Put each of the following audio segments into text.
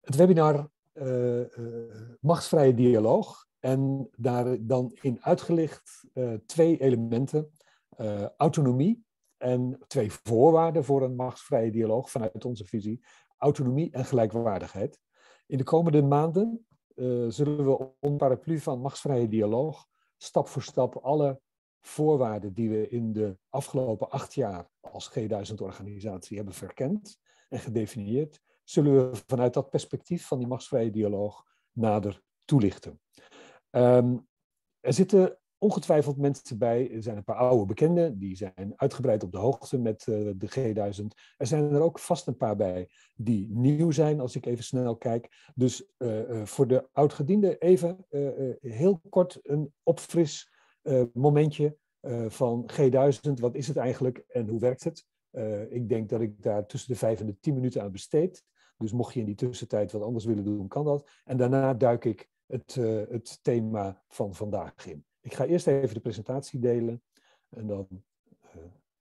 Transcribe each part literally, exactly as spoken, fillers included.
het webinar uh, uh, Machtsvrije Dialoog. En daar dan in uitgelicht uh, twee elementen. Uh, autonomie en twee voorwaarden voor een machtsvrije dialoog vanuit onze visie. Autonomie en gelijkwaardigheid. In de komende maanden uh, zullen we onder de paraplu van machtsvrije dialoog stap voor stap alle voorwaarden die we in de afgelopen acht jaar als G duizend organisatie hebben verkend en gedefinieerd, zullen we vanuit dat perspectief van die machtsvrije dialoog nader toelichten. Um, er zitten ongetwijfeld mensen bij, er zijn een paar oude bekenden, die zijn uitgebreid op de hoogte met uh, de G duizend. Er zijn er ook vast een paar bij die nieuw zijn, als ik even snel kijk. Dus uh, uh, voor de oudgedienden even uh, uh, heel kort een opfris uh, momentje uh, van G duizend. Wat is het eigenlijk en hoe werkt het? Uh, ik denk dat ik daar tussen de vijf en de tien minuten aan besteed. Dus mocht je in die tussentijd wat anders willen doen, kan dat. En daarna duik ik het, uh, het thema van vandaag in. Ik ga eerst even de presentatie delen en dan uh,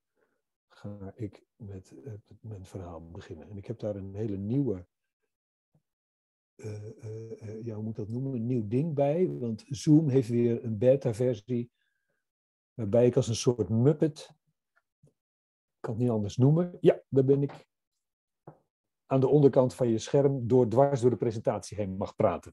ga ik met uh, mijn verhaal beginnen. En ik heb daar een hele nieuwe, uh, uh, uh, ja, hoe moet ik dat noemen, een nieuw ding bij. Want Zoom heeft weer een beta-versie waarbij ik als een soort muppet, ik kan het niet anders noemen, ja, daar ben ik, aan de onderkant van je scherm door dwars door de presentatie heen mag praten.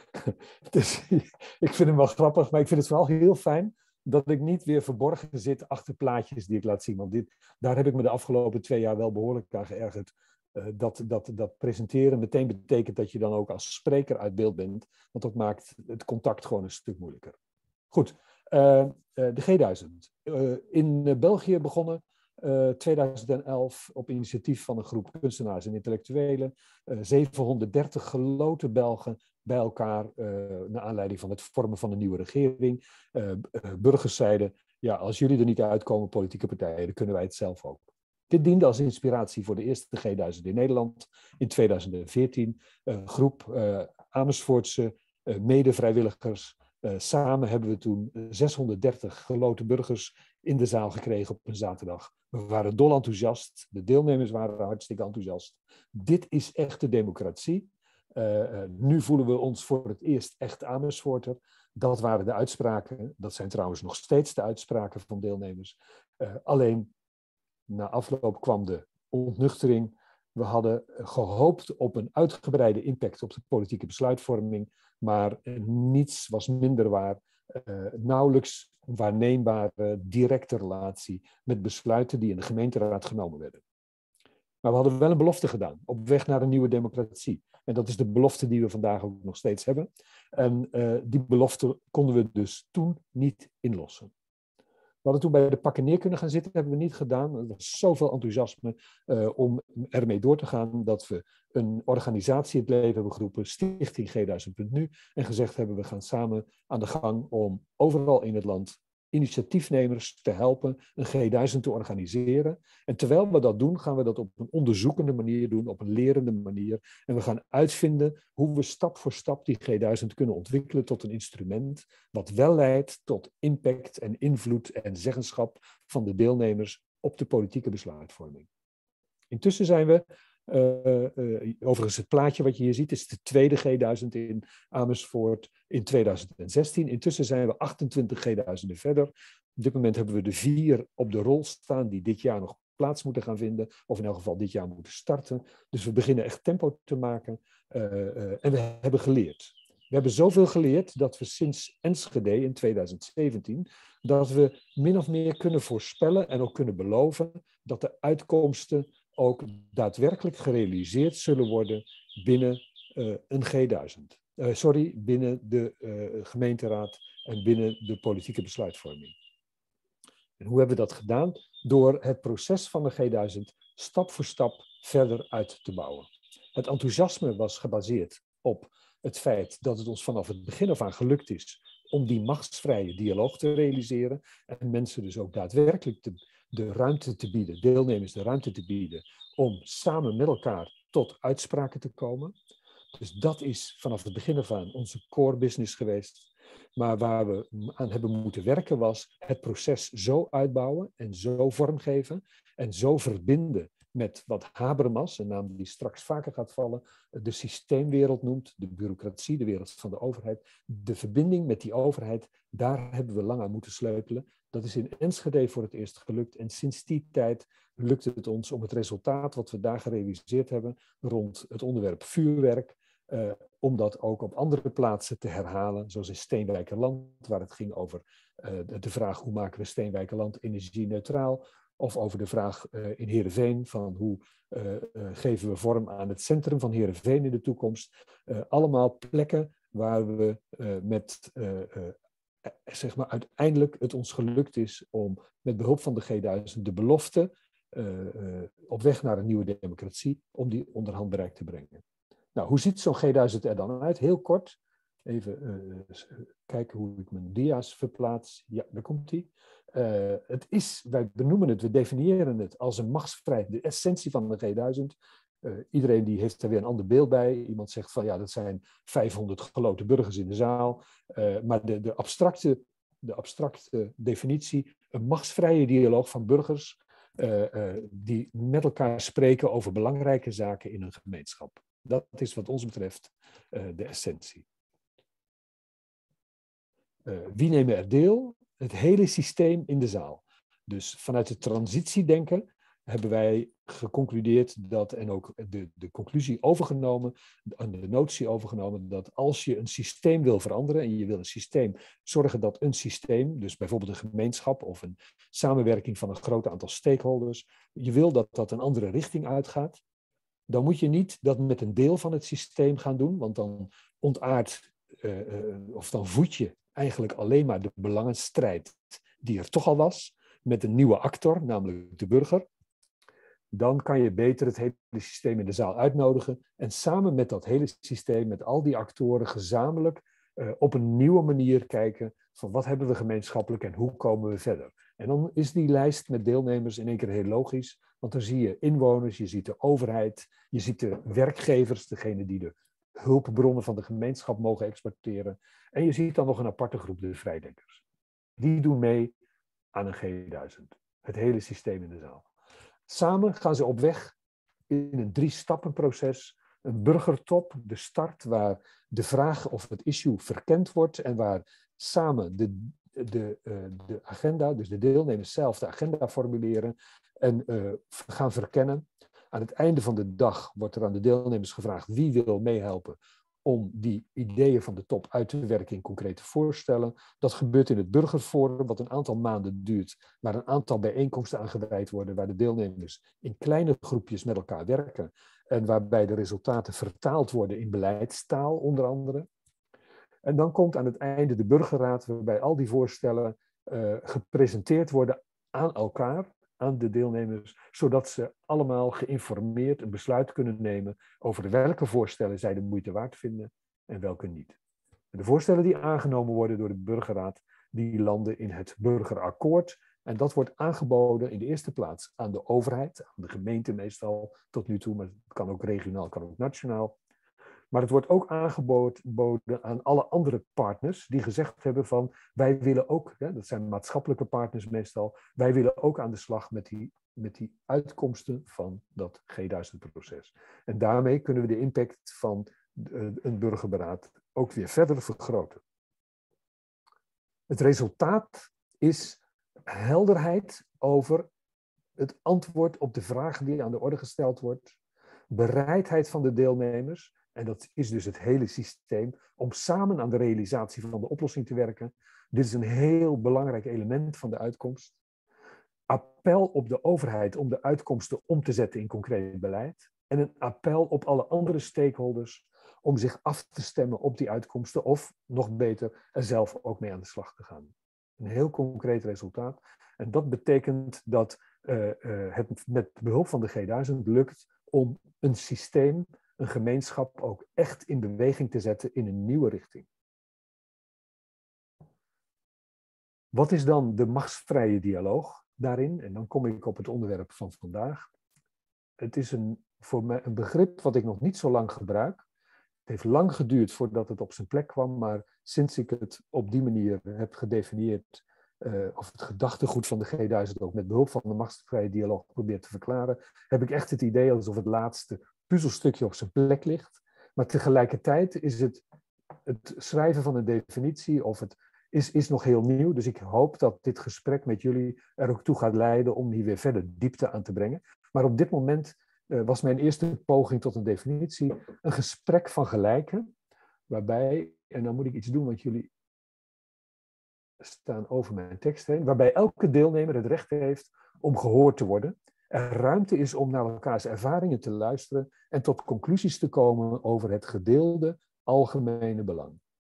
Dus ik vind hem wel grappig, maar ik vind het vooral heel fijn dat ik niet weer verborgen zit achter plaatjes die ik laat zien. Want dit, daar heb ik me de afgelopen twee jaar wel behoorlijk aan geërgerd. Uh, dat, dat, dat presenteren meteen betekent dat je dan ook als spreker uit beeld bent. Want dat maakt het contact gewoon een stuk moeilijker. Goed, uh, uh, de G duizend. Uh, in uh, België begonnen. Uh, tweeduizend elf op initiatief van een groep kunstenaars en intellectuelen. Uh, zevenhonderddertig geloten Belgen bij elkaar uh, naar aanleiding van het vormen van een nieuwe regering. Uh, uh, burgers zeiden, ja, als jullie er niet uitkomen, politieke partijen, dan kunnen wij het zelf ook. Dit diende als inspiratie voor de eerste G duizend in Nederland in tweeduizend veertien. Een uh, groep uh, Amersfoortse uh, mede-vrijwilligers. Uh, samen hebben we toen zeshonderddertig geloten burgers in de zaal gekregen op een zaterdag. We waren dol enthousiast, de deelnemers waren hartstikke enthousiast. Dit is echte democratie. Uh, uh, nu voelen we ons voor het eerst echt Amersfoorter. Dat waren de uitspraken, dat zijn trouwens nog steeds de uitspraken van deelnemers. Uh, alleen, na afloop kwam de ontnuchtering. We hadden gehoopt op een uitgebreide impact op de politieke besluitvorming, maar niets was minder waar. Uh, nauwelijks waarneembare directe relatie met besluiten die in de gemeenteraad genomen werden. Maar we hadden wel een belofte gedaan, op weg naar een nieuwe democratie. En dat is de belofte die we vandaag ook nog steeds hebben. En uh, die belofte konden we dus toen niet inlossen. We hadden toen bij de pakken neer kunnen gaan zitten, dat hebben we niet gedaan. Er was zoveel enthousiasme uh, om ermee door te gaan dat we een organisatie in het leven hebben geroepen, Stichting G duizend punt nu, en gezegd hebben, we gaan samen aan de gang om overal in het land initiatiefnemers te helpen een G duizend te organiseren. En terwijl we dat doen, gaan we dat op een onderzoekende manier doen, op een lerende manier. En we gaan uitvinden hoe we stap voor stap die G duizend kunnen ontwikkelen tot een instrument wat wel leidt tot impact en invloed en zeggenschap van de deelnemers op de politieke besluitvorming. Intussen zijn we, uh, uh, overigens het plaatje wat je hier ziet, is de tweede G duizend in Amersfoort in tweeduizend zestien. Intussen zijn we achtentwintig G duizenden verder. Op dit moment hebben we de vier op de rol staan die dit jaar nog plaats moeten gaan vinden, of in elk geval dit jaar moeten starten. Dus we beginnen echt tempo te maken uh, uh, en we hebben geleerd. We hebben zoveel geleerd dat we sinds Enschede in tweeduizend zeventien, dat we min of meer kunnen voorspellen en ook kunnen beloven dat de uitkomsten ook daadwerkelijk gerealiseerd zullen worden binnen uh, een G duizend. Uh, sorry, binnen de uh, gemeenteraad en binnen de politieke besluitvorming. En hoe hebben we dat gedaan? Door het proces van de G duizend stap voor stap verder uit te bouwen. Het enthousiasme was gebaseerd op het feit dat het ons vanaf het begin af aan gelukt is om die machtsvrije dialoog te realiseren en mensen dus ook daadwerkelijk te, de ruimte te bieden, deelnemers de ruimte te bieden om samen met elkaar tot uitspraken te komen. Dus dat is vanaf het begin af aan onze core business geweest. Maar waar we aan hebben moeten werken was het proces zo uitbouwen en zo vormgeven en zo verbinden met wat Habermas, een naam die straks vaker gaat vallen, de systeemwereld noemt, de bureaucratie, de wereld van de overheid. De verbinding met die overheid, daar hebben we lang aan moeten sleutelen. Dat is in Enschede voor het eerst gelukt en sinds die tijd lukt het ons om het resultaat wat we daar gerealiseerd hebben rond het onderwerp vuurwerk, uh, om dat ook op andere plaatsen te herhalen, zoals in Steenwijkerland, waar het ging over uh, de, de vraag hoe maken we Steenwijkerland energie-neutraal, of over de vraag uh, in Heerenveen van hoe uh, uh, geven we vorm aan het centrum van Heerenveen in de toekomst. Uh, allemaal plekken waar we uh, met uh, uh, zeg maar uiteindelijk het ons gelukt is om met behulp van de G duizend de belofte uh, uh, op weg naar een nieuwe democratie, om die onderhand bereik te brengen. Nou, hoe ziet zo'n G duizend er dan uit? Heel kort, even uh, kijken hoe ik mijn dia's verplaats. Ja, daar komt die. Uh, het is, wij benoemen het, we definiëren het als een machtsvrij, de essentie van de G duizend. Uh, iedereen die heeft er weer een ander beeld bij. Iemand zegt van ja, dat zijn vijfhonderd geloten burgers in de zaal. Uh, maar de, de, abstracte, de abstracte definitie, een machtsvrije dialoog van burgers uh, uh, die met elkaar spreken over belangrijke zaken in een gemeenschap. Dat is wat ons betreft uh, de essentie. Uh, wie nemen er deel? Het hele systeem in de zaal. Dus vanuit het transitiedenken hebben wij geconcludeerd dat, en ook de, de conclusie overgenomen, de notie overgenomen, dat als je een systeem wil veranderen en je wil een systeem zorgen dat een systeem, dus bijvoorbeeld een gemeenschap of een samenwerking van een groot aantal stakeholders, je wil dat dat een andere richting uitgaat, dan moet je niet dat met een deel van het systeem gaan doen, want dan ontaart uh, uh, of dan voed je eigenlijk alleen maar de belangenstrijd die er toch al was, met een nieuwe actor, namelijk de burger. Dan kan je beter het hele systeem in de zaal uitnodigen en samen met dat hele systeem, met al die actoren gezamenlijk uh, op een nieuwe manier kijken van wat hebben we gemeenschappelijk en hoe komen we verder. En dan is die lijst met deelnemers in één keer heel logisch, want dan zie je inwoners, je ziet de overheid, je ziet de werkgevers, degene die de hulpbronnen van de gemeenschap mogen exporteren. En je ziet dan nog een aparte groep, de vrijdenkers. Die doen mee aan een G duizend, het hele systeem in de zaal. Samen gaan ze op weg in een drie-stappenproces. Een burgertop, de start, waar de vraag of het issue verkend wordt en waar samen de, de, uh, de agenda, dus de deelnemers zelf de agenda formuleren en uh, gaan verkennen. Aan het einde van de dag wordt er aan de deelnemers gevraagd wie wil meehelpen om die ideeën van de top uit te werken in concrete voorstellen. Dat gebeurt in het burgerforum, wat een aantal maanden duurt, waar een aantal bijeenkomsten aan gewijd worden, waar de deelnemers in kleine groepjes met elkaar werken en waarbij de resultaten vertaald worden in beleidstaal, onder andere. En dan komt aan het einde de burgerraad, waarbij al die voorstellen uh, gepresenteerd worden aan elkaar, aan de deelnemers, zodat ze allemaal geïnformeerd een besluit kunnen nemen over welke voorstellen zij de moeite waard vinden en welke niet. De voorstellen die aangenomen worden door de burgerraad, die landen in het burgerakkoord. En dat wordt aangeboden in de eerste plaats aan de overheid, aan de gemeente meestal tot nu toe, maar het kan ook regionaal, kan ook nationaal. Maar het wordt ook aangeboden aan alle andere partners die gezegd hebben van wij willen ook, hè, dat zijn maatschappelijke partners meestal, wij willen ook aan de slag met die, met die uitkomsten van dat G duizend proces. En daarmee kunnen we de impact van een burgerberaad ook weer verder vergroten. Het resultaat is helderheid over het antwoord op de vraag die aan de orde gesteld wordt, bereidheid van de deelnemers, en dat is dus het hele systeem, om samen aan de realisatie van de oplossing te werken. Dit is een heel belangrijk element van de uitkomst. Appel op de overheid om de uitkomsten om te zetten in concreet beleid. En een appel op alle andere stakeholders om zich af te stemmen op die uitkomsten of, nog beter, er zelf ook mee aan de slag te gaan. Een heel concreet resultaat. En dat betekent dat uh, uh, het met behulp van de G duizend lukt om een systeem, een gemeenschap ook echt in beweging te zetten in een nieuwe richting. Wat is dan de machtsvrije dialoog daarin? En dan kom ik op het onderwerp van vandaag. Het is een, voor mij een begrip wat ik nog niet zo lang gebruik. Het heeft lang geduurd voordat het op zijn plek kwam, maar sinds ik het op die manier heb gedefinieerd, uh, of het gedachtegoed van de G duizend ook met behulp van de machtsvrije dialoog probeert te verklaren, heb ik echt het idee alsof het laatste puzzelstukje op zijn plek ligt. Maar tegelijkertijd is het, het schrijven van een definitie of het is, is nog heel nieuw. Dus ik hoop dat dit gesprek met jullie er ook toe gaat leiden om hier weer verder diepte aan te brengen. Maar op dit moment uh, was mijn eerste poging tot een definitie een gesprek van gelijken, waarbij, en dan moet ik iets doen, want jullie staan over mijn tekst heen, waarbij elke deelnemer het recht heeft om gehoord te worden. Er ruimte is om naar elkaars ervaringen te luisteren en tot conclusies te komen over het gedeelde algemene belang.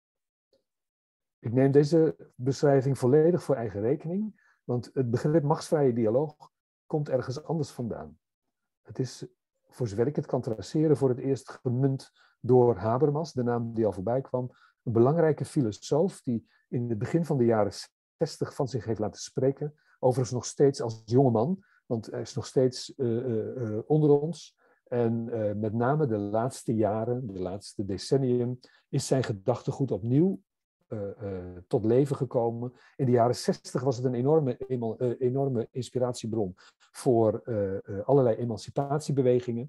Ik neem deze beschrijving volledig voor eigen rekening, want het begrip machtsvrije dialoog komt ergens anders vandaan. Het is, voor zover ik het kan traceren, voor het eerst gemunt door Habermas, de naam die al voorbij kwam, een belangrijke filosoof die in het begin van de jaren zestig van zich heeft laten spreken, overigens nog steeds als jongeman, want hij is nog steeds uh, uh, uh, onder ons. En uh, met name de laatste jaren, de laatste decennium, is zijn gedachtegoed opnieuw uh, uh, tot leven gekomen. In de jaren zestig was het een enorme, emo, uh, enorme inspiratiebron voor uh, uh, allerlei emancipatiebewegingen.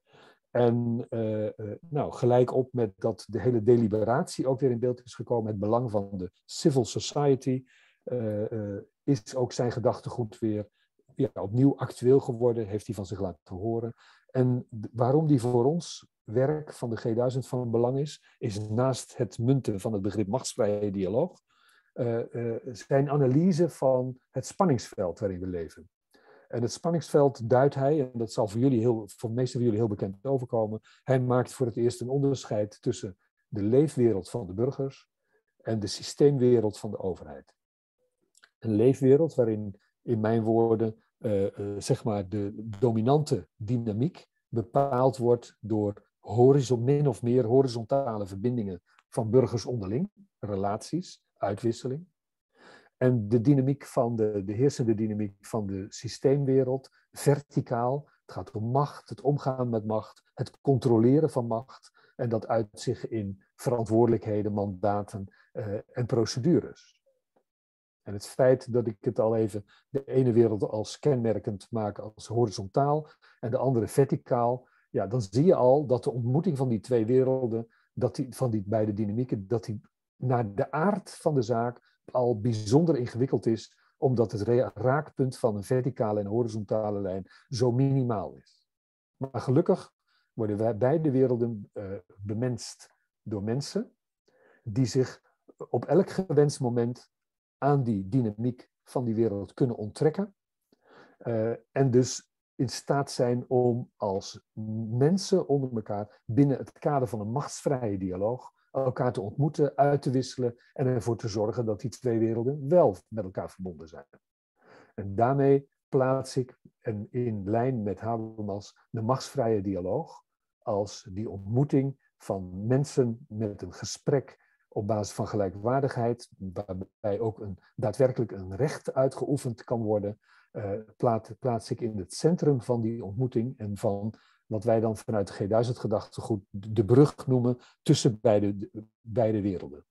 En uh, uh, nou, gelijk op met dat de hele deliberatie ook weer in beeld is gekomen, het belang van de civil society, uh, uh, is ook zijn gedachtegoed weer ja, opnieuw actueel geworden, heeft hij van zich laten horen. En waarom die voor ons werk van de G duizend van belang is, is naast het munten van het begrip machtsvrije dialoog, uh, uh, zijn analyse van het spanningsveld waarin we leven. En het spanningsveld duidt hij, en dat zal voor jullie heel, voor de meeste van jullie heel bekend overkomen, hij maakt voor het eerst een onderscheid tussen de leefwereld van de burgers en de systeemwereld van de overheid. Een leefwereld waarin, in mijn woorden, uh, uh, zeg maar de dominante dynamiek bepaald wordt door horizon, min of meer horizontale verbindingen van burgers onderling, relaties, uitwisseling. En de dynamiek van de, de heersende dynamiek van de systeemwereld, verticaal. Het gaat om macht, het omgaan met macht, het controleren van macht. En dat uit zich in verantwoordelijkheden, mandaten uh, en procedures. En het feit dat ik het al even de ene wereld als kenmerkend maak als horizontaal en de andere verticaal, ja, dan zie je al dat de ontmoeting van die twee werelden, dat die, van die beide dynamieken, dat die naar de aard van de zaak al bijzonder ingewikkeld is, omdat het raakpunt van een verticale en horizontale lijn zo minimaal is. Maar gelukkig worden wij beide werelden uh, bemenst door mensen die zich op elk gewenst moment aan die dynamiek van die wereld kunnen onttrekken uh, en dus in staat zijn om als mensen onder elkaar binnen het kader van een machtsvrije dialoog elkaar te ontmoeten, uit te wisselen en ervoor te zorgen dat die twee werelden wel met elkaar verbonden zijn. En daarmee plaats ik, en in lijn met Habermas, de machtsvrije dialoog als die ontmoeting van mensen met een gesprek op basis van gelijkwaardigheid, waarbij ook een, daadwerkelijk een recht uitgeoefend kan worden, uh, plaats, plaats ik in het centrum van die ontmoeting en van wat wij dan vanuit de G duizend gedachtegoed de brug noemen tussen beide, beide werelden.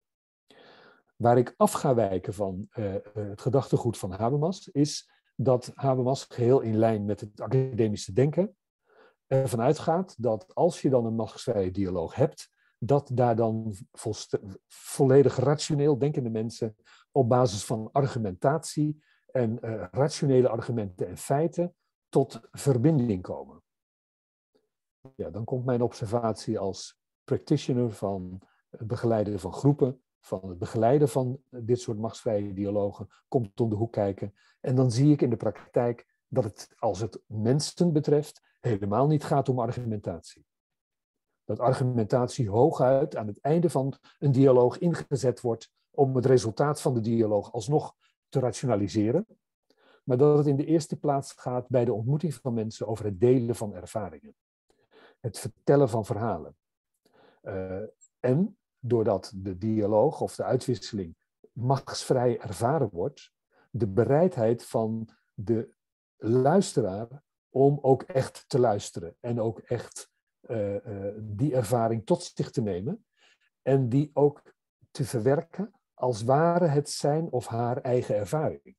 Waar ik af ga wijken van uh, het gedachtegoed van Habermas, is dat Habermas geheel in lijn met het academische denken ervan uitgaat dat als je dan een machtsvrije dialoog hebt, dat daar dan volledig rationeel denkende mensen op basis van argumentatie en uh, rationele argumenten en feiten tot verbinding komen. Ja, dan komt mijn observatie als practitioner van het begeleiden van groepen, van het begeleiden van dit soort machtsvrije dialogen, komt om de hoek kijken. En dan zie ik in de praktijk dat het, als het mensen betreft, helemaal niet gaat om argumentatie. Dat argumentatie hooguit aan het einde van een dialoog ingezet wordt om het resultaat van de dialoog alsnog te rationaliseren. Maar dat het in de eerste plaats gaat bij de ontmoeting van mensen over het delen van ervaringen. Het vertellen van verhalen. Uh, en doordat de dialoog of de uitwisseling machtsvrij ervaren wordt, de bereidheid van de luisteraar om ook echt te luisteren en ook echt uh, uh, die ervaring tot zich te nemen en die ook te verwerken als ware het zijn of haar eigen ervaring.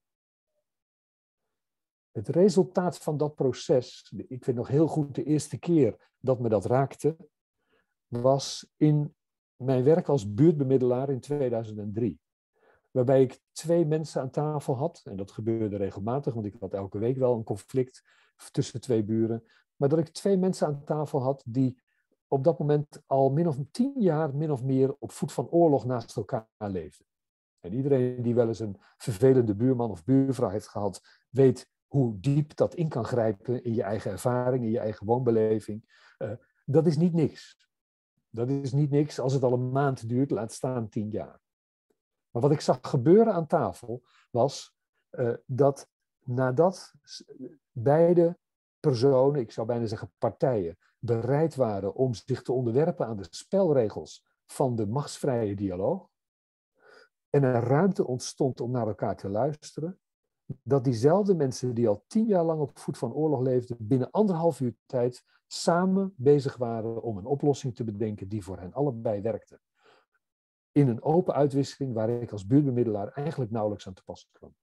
Het resultaat van dat proces, ik weet nog heel goed de eerste keer dat me dat raakte, was in mijn werk als buurtbemiddelaar in tweeduizend drie. Waarbij ik twee mensen aan tafel had, en dat gebeurde regelmatig, want ik had elke week wel een conflict tussen twee buren, maar dat ik twee mensen aan tafel had die op dat moment al min of tien jaar min of meer op voet van oorlog naast elkaar leefden. En iedereen die wel eens een vervelende buurman of buurvrouw heeft gehad, weet hoe diep dat in kan grijpen in je eigen ervaring, in je eigen woonbeleving. Uh, dat is niet niks. Dat is niet niks als het al een maand duurt, laat staan tien jaar. Maar wat ik zag gebeuren aan tafel was uh, dat nadat beide personen, ik zou bijna zeggen partijen, bereid waren om zich te onderwerpen aan de spelregels van de machtsvrije dialoog, en er ruimte ontstond om naar elkaar te luisteren, dat diezelfde mensen die al tien jaar lang op voet van oorlog leefden, binnen anderhalf uur tijd samen bezig waren om een oplossing te bedenken die voor hen allebei werkte. In een open uitwisseling waar ik als buurtbemiddelaar eigenlijk nauwelijks aan te pas kwam.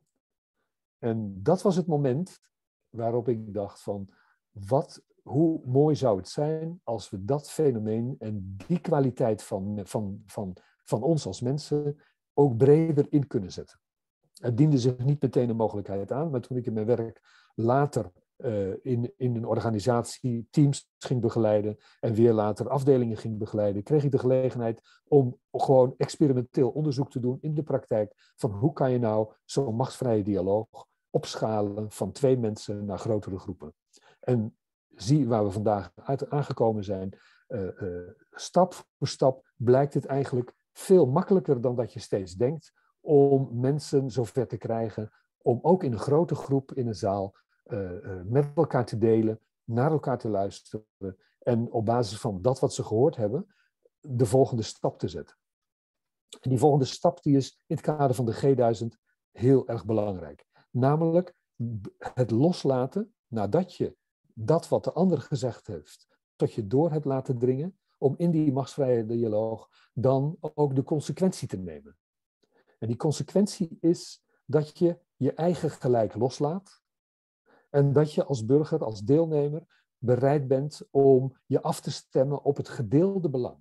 En dat was het moment waarop ik dacht van, wat, hoe mooi zou het zijn als we dat fenomeen en die kwaliteit van, van, van, van ons als mensen ook breder in kunnen zetten. Het diende zich niet meteen een mogelijkheid aan, maar toen ik in mijn werk later uh, in, in een organisatie teams ging begeleiden en weer later afdelingen ging begeleiden, kreeg ik de gelegenheid om gewoon experimenteel onderzoek te doen in de praktijk van hoe kan je nou zo'n machtsvrije dialoog opschalen van twee mensen naar grotere groepen. En zie waar we vandaag uit aangekomen zijn, uh, uh, stap voor stap blijkt het eigenlijk veel makkelijker dan dat je steeds denkt om mensen zover te krijgen om ook in een grote groep in een zaal uh, uh, met elkaar te delen, naar elkaar te luisteren en op basis van dat wat ze gehoord hebben, de volgende stap te zetten. En die volgende stap die is in het kader van de G duizend heel erg belangrijk. Namelijk het loslaten nadat je dat wat de ander gezegd heeft tot je door hebt laten dringen, om in die machtsvrije dialoog dan ook de consequentie te nemen. En die consequentie is dat je je eigen gelijk loslaat en dat je als burger, als deelnemer, bereid bent om je af te stemmen op het gedeelde belang.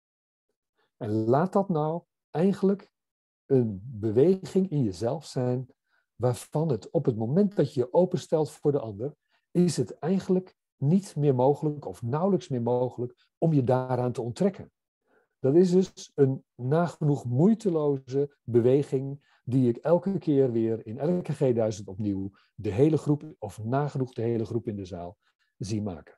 En laat dat nou eigenlijk een beweging in jezelf zijn, waarvan het op het moment dat je je openstelt voor de ander, is het eigenlijk niet meer mogelijk of nauwelijks meer mogelijk om je daaraan te onttrekken. Dat is dus een nagenoeg moeiteloze beweging die ik elke keer weer in elke G duizend opnieuw de hele groep, of nagenoeg de hele groep in de zaal, zie maken.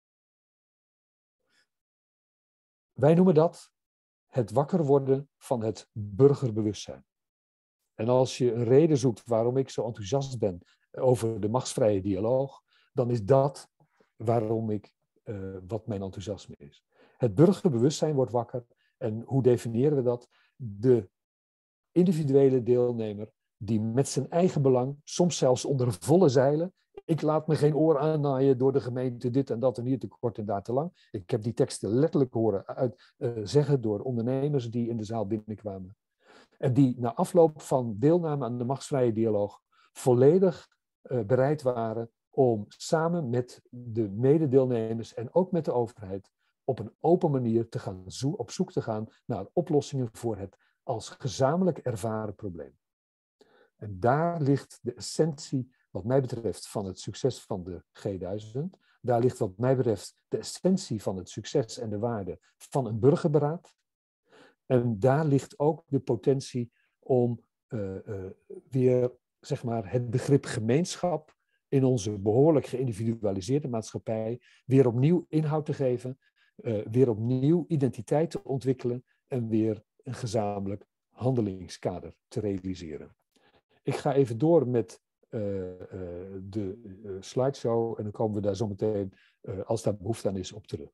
Wij noemen dat het wakker worden van het burgerbewustzijn. En als je een reden zoekt waarom ik zo enthousiast ben over de machtsvrije dialoog, dan is dat waarom ik, uh, wat mijn enthousiasme is. Het burgerbewustzijn wordt wakker. En hoe definiëren we dat? De individuele deelnemer die met zijn eigen belang, soms zelfs onder volle zeilen, ik laat me geen oor aannaaien door de gemeente dit en dat en hier te kort en daar te lang. Ik heb die teksten letterlijk horen uit, uh, zeggen door ondernemers die in de zaal binnenkwamen. En die na afloop van deelname aan de machtsvrije dialoog volledig uh, bereid waren om samen met de mededeelnemers en ook met de overheid op een open manier te gaan zo- op zoek te gaan naar oplossingen voor het als gezamenlijk ervaren probleem. En daar ligt de essentie, wat mij betreft, van het succes van de G duizend. Daar ligt wat mij betreft de essentie van het succes en de waarde van een burgerberaad. En daar ligt ook de potentie om uh, uh, weer, zeg maar, het begrip gemeenschap in onze behoorlijk geïndividualiseerde maatschappij weer opnieuw inhoud te geven, uh, weer opnieuw identiteit te ontwikkelen en weer een gezamenlijk handelingskader te realiseren. Ik ga even door met uh, uh, de uh, slideshow en dan komen we daar zo meteen, uh, als daar behoefte aan is, op terug.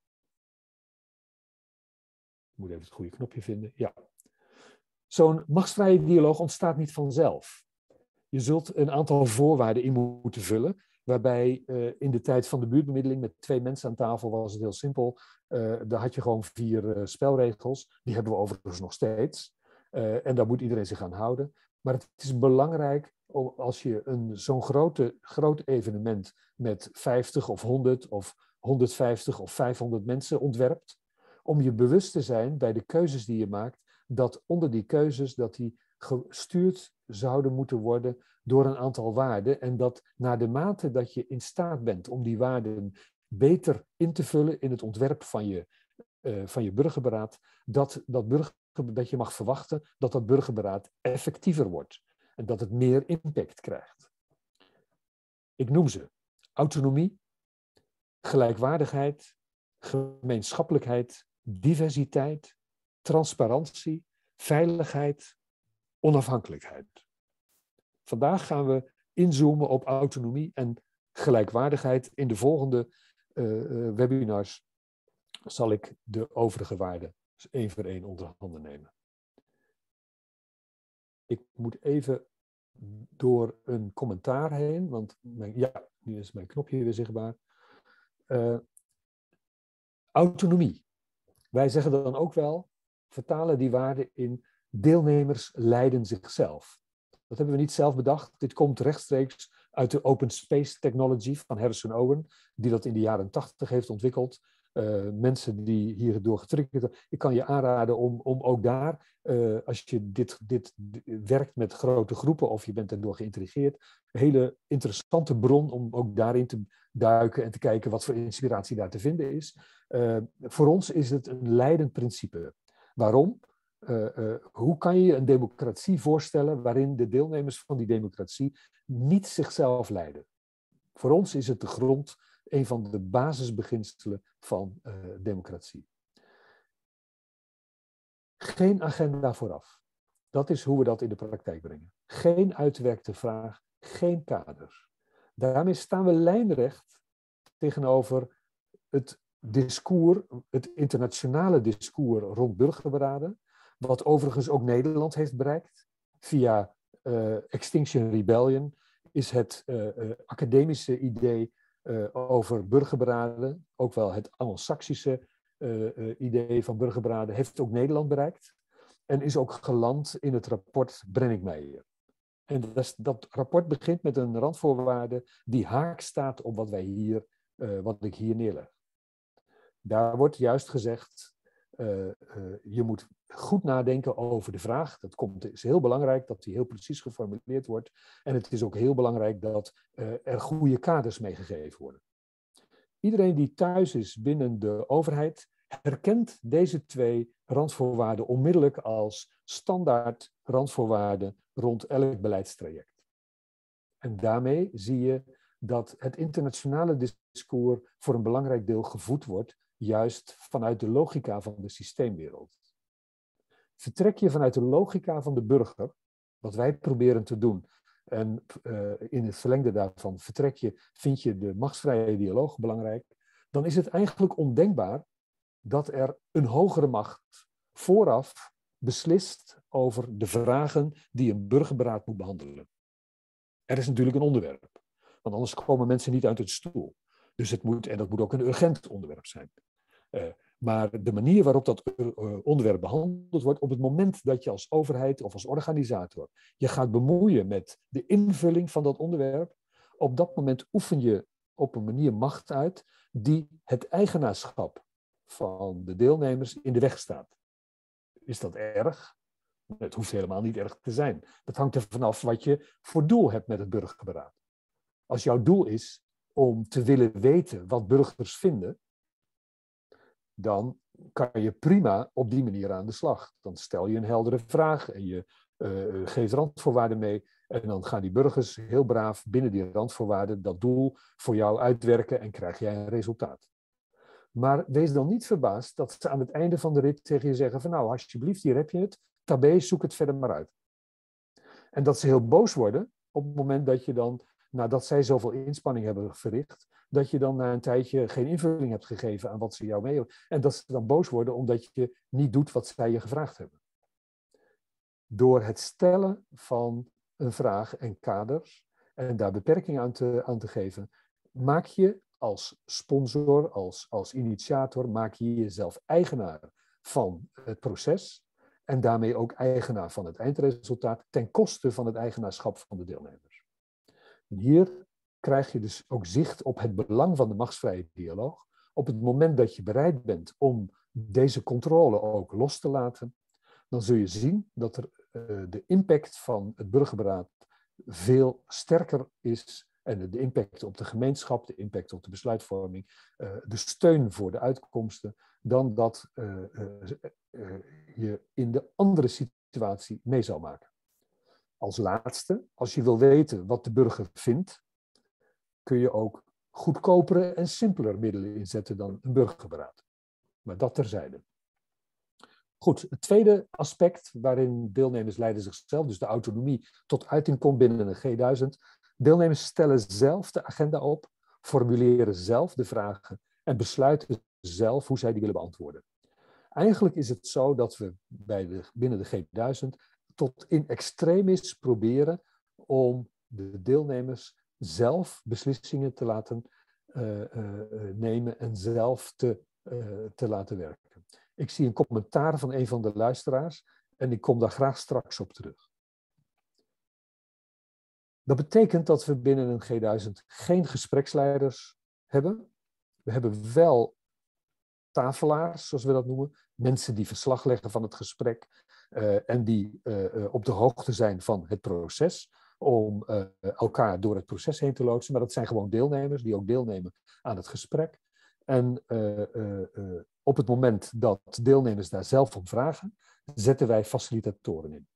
Ik moet even het goede knopje vinden. Ja. Zo'n machtsvrije dialoog ontstaat niet vanzelf. Je zult een aantal voorwaarden in moeten vullen, waarbij uh, in de tijd van de buurtbemiddeling met twee mensen aan tafel was het heel simpel. Uh, daar had je gewoon vier uh, spelregels. Die hebben we overigens nog steeds. Uh, en daar moet iedereen zich aan houden. Maar het is belangrijk om, als je een, zo'n grote, groot evenement met vijftig of honderd of honderdvijftig of vijfhonderd mensen ontwerpt, om je bewust te zijn bij de keuzes die je maakt, dat onder die keuzes dat die gestuurd zouden moeten worden door een aantal waarden en dat naar de mate dat je in staat bent om die waarden beter in te vullen in het ontwerp van je, uh, van je burgerberaad, dat, dat, burger, dat je mag verwachten dat dat burgerberaad effectiever wordt en dat het meer impact krijgt. Ik noem ze: autonomie, gelijkwaardigheid, gemeenschappelijkheid, diversiteit, transparantie, veiligheid, onafhankelijkheid. Vandaag gaan we inzoomen op autonomie en gelijkwaardigheid. In de volgende uh, webinars zal ik de overige waarden één voor één onder handen nemen. Ik moet even door een commentaar heen, want mijn, ja, nu is mijn knopje weer zichtbaar. Uh, autonomie. Wij zeggen dan ook wel, vertalen die waarden in deelnemers leiden zichzelf. Dat hebben we niet zelf bedacht. Dit komt rechtstreeks uit de Open Space Technology van Harrison Owen, die dat in de jaren tachtig heeft ontwikkeld. Uh, mensen die hierdoor getriggerd zijn. Ik kan je aanraden om, om ook daar, uh, als je dit, dit werkt met grote groepen of je bent erdoor geïntrigeerd, een hele interessante bron om ook daarin te duiken en te kijken wat voor inspiratie daar te vinden is. Uh, voor ons is het een leidend principe. Waarom? Uh, uh, hoe kan je een democratie voorstellen waarin de deelnemers van die democratie niet zichzelf leiden? Voor ons is het de grond, een van de basisbeginselen van uh, democratie. Geen agenda vooraf. Dat is hoe we dat in de praktijk brengen. Geen uitwerkte vraag, geen kaders. Daarmee staan we lijnrecht tegenover het discours, het internationale discours rond burgerberaden, wat overigens ook Nederland heeft bereikt. Via uh, Extinction Rebellion is het uh, uh, academische idee uh, over burgerberaden, ook wel het Anglo-Saxische uh, uh, idee van burgerberaden, heeft ook Nederland bereikt. En is ook geland in het rapport Brenninkmeijer. En dat, dat rapport begint met een randvoorwaarde die haak staat op wat wij hier, uh, wat ik hier neerleg. Daar wordt juist gezegd, uh, uh, je moet goed nadenken over de vraag. Dat komt, het is heel belangrijk dat die heel precies geformuleerd wordt. En het is ook heel belangrijk dat uh, er goede kaders meegegeven worden. Iedereen die thuis is binnen de overheid herkent deze twee randvoorwaarden onmiddellijk als standaard randvoorwaarden rond elk beleidstraject. En daarmee zie je dat het internationale discours voor een belangrijk deel gevoed wordt, juist vanuit de logica van de systeemwereld. Vertrek je vanuit de logica van de burger, wat wij proberen te doen, en uh, in het verlengde daarvan vertrek je, vind je de machtsvrije dialoog belangrijk, dan is het eigenlijk ondenkbaar dat er een hogere macht vooraf beslist over de vragen die een burgerberaad moet behandelen. Er is natuurlijk een onderwerp, want anders komen mensen niet uit hun stoel. Dus het moet, en dat moet ook een urgent onderwerp zijn. Uh, maar de manier waarop dat uh, onderwerp behandeld wordt, op het moment dat je als overheid of als organisator je gaat bemoeien met de invulling van dat onderwerp, op dat moment oefen je op een manier macht uit die het eigenaarschap van de deelnemers in de weg staat. Is dat erg? Het hoeft helemaal niet erg te zijn. Dat hangt er vanaf wat je voor doel hebt met het burgerberaad. Als jouw doel is om te willen weten wat burgers vinden, dan kan je prima op die manier aan de slag. Dan stel je een heldere vraag en je uh, geeft randvoorwaarden mee. En dan gaan die burgers heel braaf binnen die randvoorwaarden dat doel voor jou uitwerken en krijg jij een resultaat. Maar wees dan niet verbaasd dat ze aan het einde van de rit tegen je zeggen van nou, alsjeblieft, hier heb je het. Tabé, zoek het verder maar uit. En dat ze heel boos worden op het moment dat je dan, nadat zij zoveel inspanning hebben verricht, dat je dan na een tijdje geen invulling hebt gegeven aan wat ze jou mee hebben. En dat ze dan boos worden omdat je niet doet wat zij je gevraagd hebben. Door het stellen van een vraag en kaders en daar beperkingen aan te, aan te geven, maak je als sponsor, als, als initiator, maak je jezelf eigenaar van het proces. en daarmee ook eigenaar van het eindresultaat ten koste van het eigenaarschap van de deelnemers. En hier krijg je dus ook zicht op het belang van de machtsvrije dialoog. Op het moment dat je bereid bent om deze controle ook los te laten, dan zul je zien dat er, uh, de impact van het burgerberaad veel sterker is. En de impact op de gemeenschap, de impact op de besluitvorming, uh, de steun voor de uitkomsten, dan dat uh, uh, uh, je in de andere situatie mee zou maken. Als laatste, als je wil weten wat de burger vindt, kun je ook goedkopere en simpeler middelen inzetten dan een burgerberaad. Maar dat terzijde. Goed, het tweede aspect waarin deelnemers leiden zichzelf, dus de autonomie, tot uiting komt binnen een G duizend. Deelnemers stellen zelf de agenda op, formuleren zelf de vragen en besluiten zelf hoe zij die willen beantwoorden. Eigenlijk is het zo dat we bij de, binnen de G duizend tot in extremis proberen om de deelnemers zelf beslissingen te laten uh, uh, nemen en zelf te, uh, te laten werken. Ik zie een commentaar van een van de luisteraars en ik kom daar graag straks op terug. Dat betekent dat we binnen een G duizend geen gespreksleiders hebben. We hebben wel tafelaars, zoals we dat noemen. Mensen die verslag leggen van het gesprek uh, en die uh, op de hoogte zijn van het proces om uh, elkaar door het proces heen te loodsen. Maar dat zijn gewoon deelnemers die ook deelnemen aan het gesprek. En uh, uh, uh, op het moment dat deelnemers daar zelf om vragen, zetten wij facilitatoren in.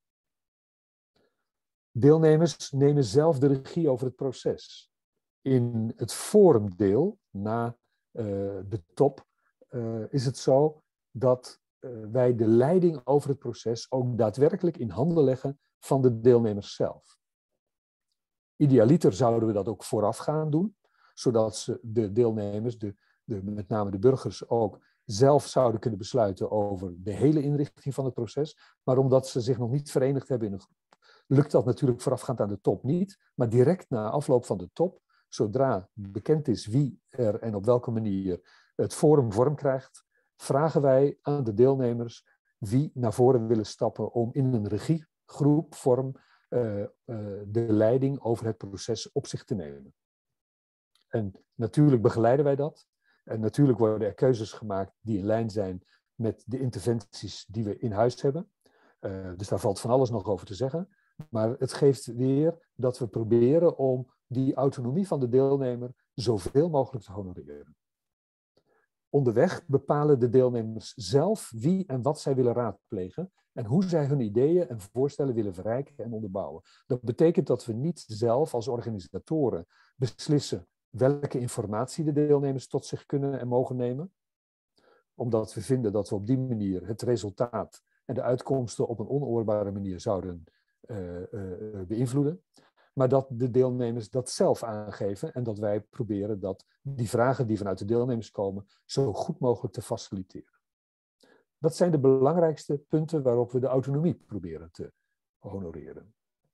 Deelnemers nemen zelf de regie over het proces. In het forumdeel, na uh, de top, uh, is het zo dat uh, wij de leiding over het proces ook daadwerkelijk in handen leggen van de deelnemers zelf. Idealiter zouden we dat ook vooraf gaan doen, zodat ze, de deelnemers, de, de, met name de burgers ook, zelf zouden kunnen besluiten over de hele inrichting van het proces. Maar omdat ze zich nog niet verenigd hebben in een groep, lukt dat natuurlijk voorafgaand aan de top niet. Maar direct na afloop van de top, zodra bekend is wie er en op welke manier het forum vorm krijgt, vragen wij aan de deelnemers wie naar voren willen stappen om in een regiegroepvorm uh, uh, de leiding over het proces op zich te nemen. En natuurlijk begeleiden wij dat. En natuurlijk worden er keuzes gemaakt die in lijn zijn met de interventies die we in huis hebben. Uh, dus daar valt van alles nog over te zeggen. Maar het geeft weer dat we proberen om die autonomie van de deelnemer zoveel mogelijk te honoreren. Onderweg bepalen de deelnemers zelf wie en wat zij willen raadplegen en hoe zij hun ideeën en voorstellen willen verrijken en onderbouwen. Dat betekent dat we niet zelf als organisatoren beslissen welke informatie de deelnemers tot zich kunnen en mogen nemen, omdat we vinden dat we op die manier het resultaat en de uitkomsten op een onoorbare manier zouden uh, uh, beïnvloeden. Maar dat de deelnemers dat zelf aangeven en dat wij proberen dat die vragen die vanuit de deelnemers komen zo goed mogelijk te faciliteren. Dat zijn de belangrijkste punten waarop we de autonomie proberen te honoreren.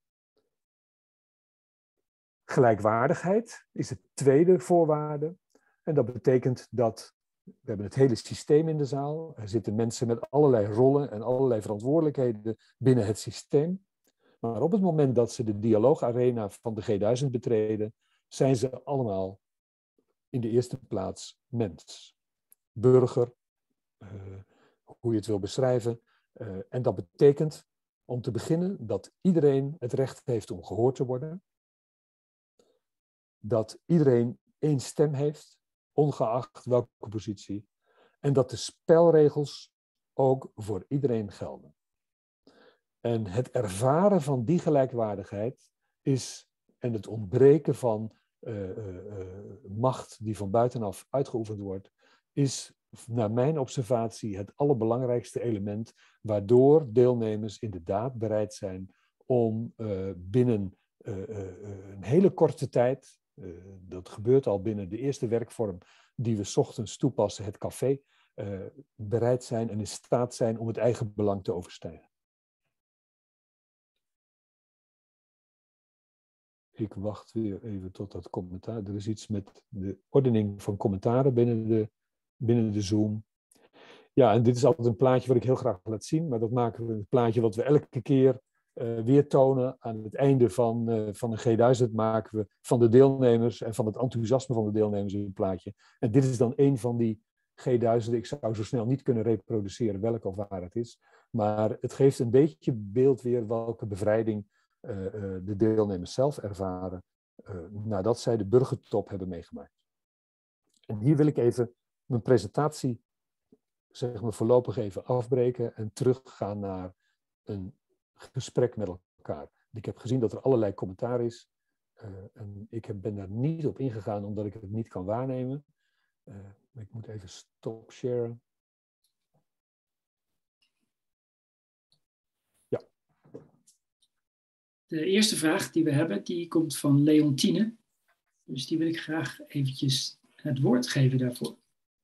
Gelijkwaardigheid is de tweede voorwaarde. En dat betekent dat we hebben het hele systeem in de zaal. Er zitten mensen met allerlei rollen en allerlei verantwoordelijkheden binnen het systeem. Maar op het moment dat ze de dialoogarena van de G duizend betreden, zijn ze allemaal in de eerste plaats mens. Burger, uh, hoe je het wil beschrijven. Uh, en dat betekent, om te beginnen, dat iedereen het recht heeft om gehoord te worden. Dat iedereen één stem heeft, ongeacht welke positie. En dat de spelregels ook voor iedereen gelden. En het ervaren van die gelijkwaardigheid is, en het ontbreken van uh, uh, uh, macht die van buitenaf uitgeoefend wordt, is naar mijn observatie het allerbelangrijkste element waardoor deelnemers inderdaad bereid zijn om uh, binnen uh, uh, een hele korte tijd, uh, dat gebeurt al binnen de eerste werkvorm die we 's ochtends toepassen, het café, uh, bereid zijn en in staat zijn om het eigen belang te overstijgen. Ik wacht weer even tot dat commentaar. Er is iets met de ordening van commentaren binnen de, binnen de Zoom. Ja, en dit is altijd een plaatje wat ik heel graag laat zien, maar dat maken we een plaatje wat we elke keer uh, weer tonen. Aan het einde van, uh, van een G duizend maken we van de deelnemers en van het enthousiasme van de deelnemers een plaatje. En dit is dan een van die G duizend. Ik zou zo snel niet kunnen reproduceren welke of waar het is, maar het geeft een beetje beeld weer welke bevrijding uh, uh, de deelnemers zelf ervaren uh, nadat zij de burgertop hebben meegemaakt. En hier wil ik even mijn presentatie, zeg maar, voorlopig even afbreken en teruggaan naar een gesprek met elkaar. Ik heb gezien dat er allerlei commentaar is. Uh, en ik heb, ben daar niet op ingegaan omdat ik het niet kan waarnemen. Uh, ik moet even stop sharen. Ja. De eerste vraag die we hebben, die komt van Leontine. Dus die wil ik graag eventjes het woord geven daarvoor.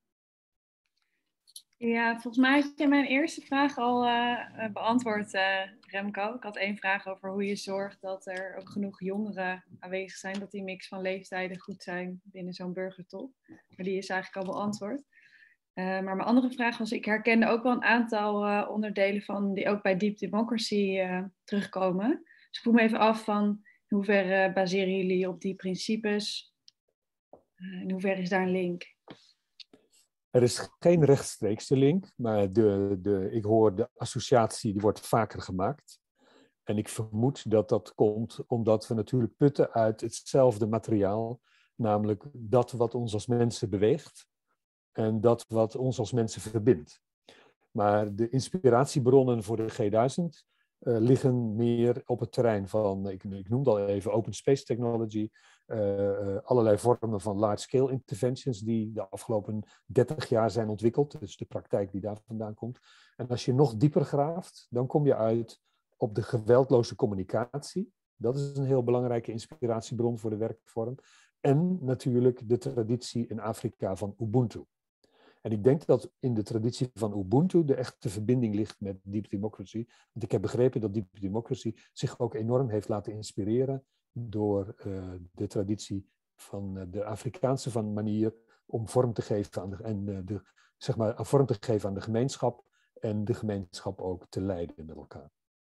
Ja, volgens mij had je mijn eerste vraag al uh, beantwoord, uh, Remco. Ik had één vraag over hoe je zorgt dat er ook genoeg jongeren aanwezig zijn, dat die mix van leeftijden goed zijn binnen zo'n burgertop. Maar die is eigenlijk al beantwoord. Uh, maar mijn andere vraag was, ik herkende ook wel een aantal uh, onderdelen van die ook bij Deep Democracy uh, terugkomen. Dus ik vroeg me even af van in hoeverre baseren jullie op die principes? Uh, in hoeverre is daar een link? Er is geen rechtstreekse link, maar de, de, ik hoor de associatie, die wordt vaker gemaakt. En ik vermoed dat dat komt omdat we natuurlijk putten uit hetzelfde materiaal, namelijk dat wat ons als mensen beweegt en dat wat ons als mensen verbindt. Maar de inspiratiebronnen voor de G duizend uh, liggen meer op het terrein van, ik, ik noemde al even, open space technology, uh, uh, allerlei vormen van large-scale interventions die de afgelopen dertig jaar zijn ontwikkeld. Dus de praktijk die daar vandaan komt. En als je nog dieper graaft, dan kom je uit op de geweldloze communicatie. Dat is een heel belangrijke inspiratiebron voor de werkvorm. En natuurlijk de traditie in Afrika van Ubuntu. En ik denk dat in de traditie van Ubuntu de echte verbinding ligt met Deep Democracy. Want ik heb begrepen dat Deep Democracy zich ook enorm heeft laten inspireren door uh, de traditie van uh, de Afrikaanse van manier om vorm te geven aan de, en, uh, de, zeg maar, vorm te geven aan de gemeenschap en de gemeenschap ook te leiden met elkaar.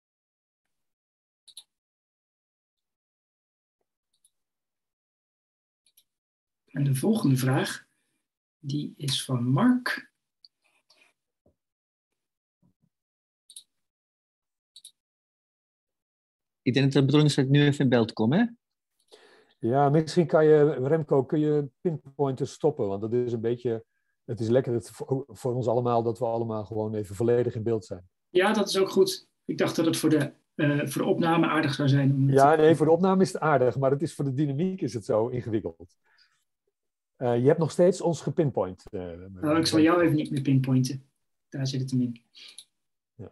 En de volgende vraag, die is van Mark. Ik denk dat de bedoeling is dat ik nu even in beeld kom, hè? Ja, misschien kan je, Remco, kun je pinpointen stoppen, want dat is een beetje, het is lekker het, voor, voor ons allemaal dat we allemaal gewoon even volledig in beeld zijn. Ja, dat is ook goed. Ik dacht dat het voor de, uh, voor de opname aardig zou zijn. Om ja, nee, voor de opname is het aardig, maar het is voor de dynamiek is het zo ingewikkeld. Uh, je hebt nog steeds ons gepinpoint. Uh, nou, ik zal jou even niet meer pinpointen. Daar zit het hem in. Ja.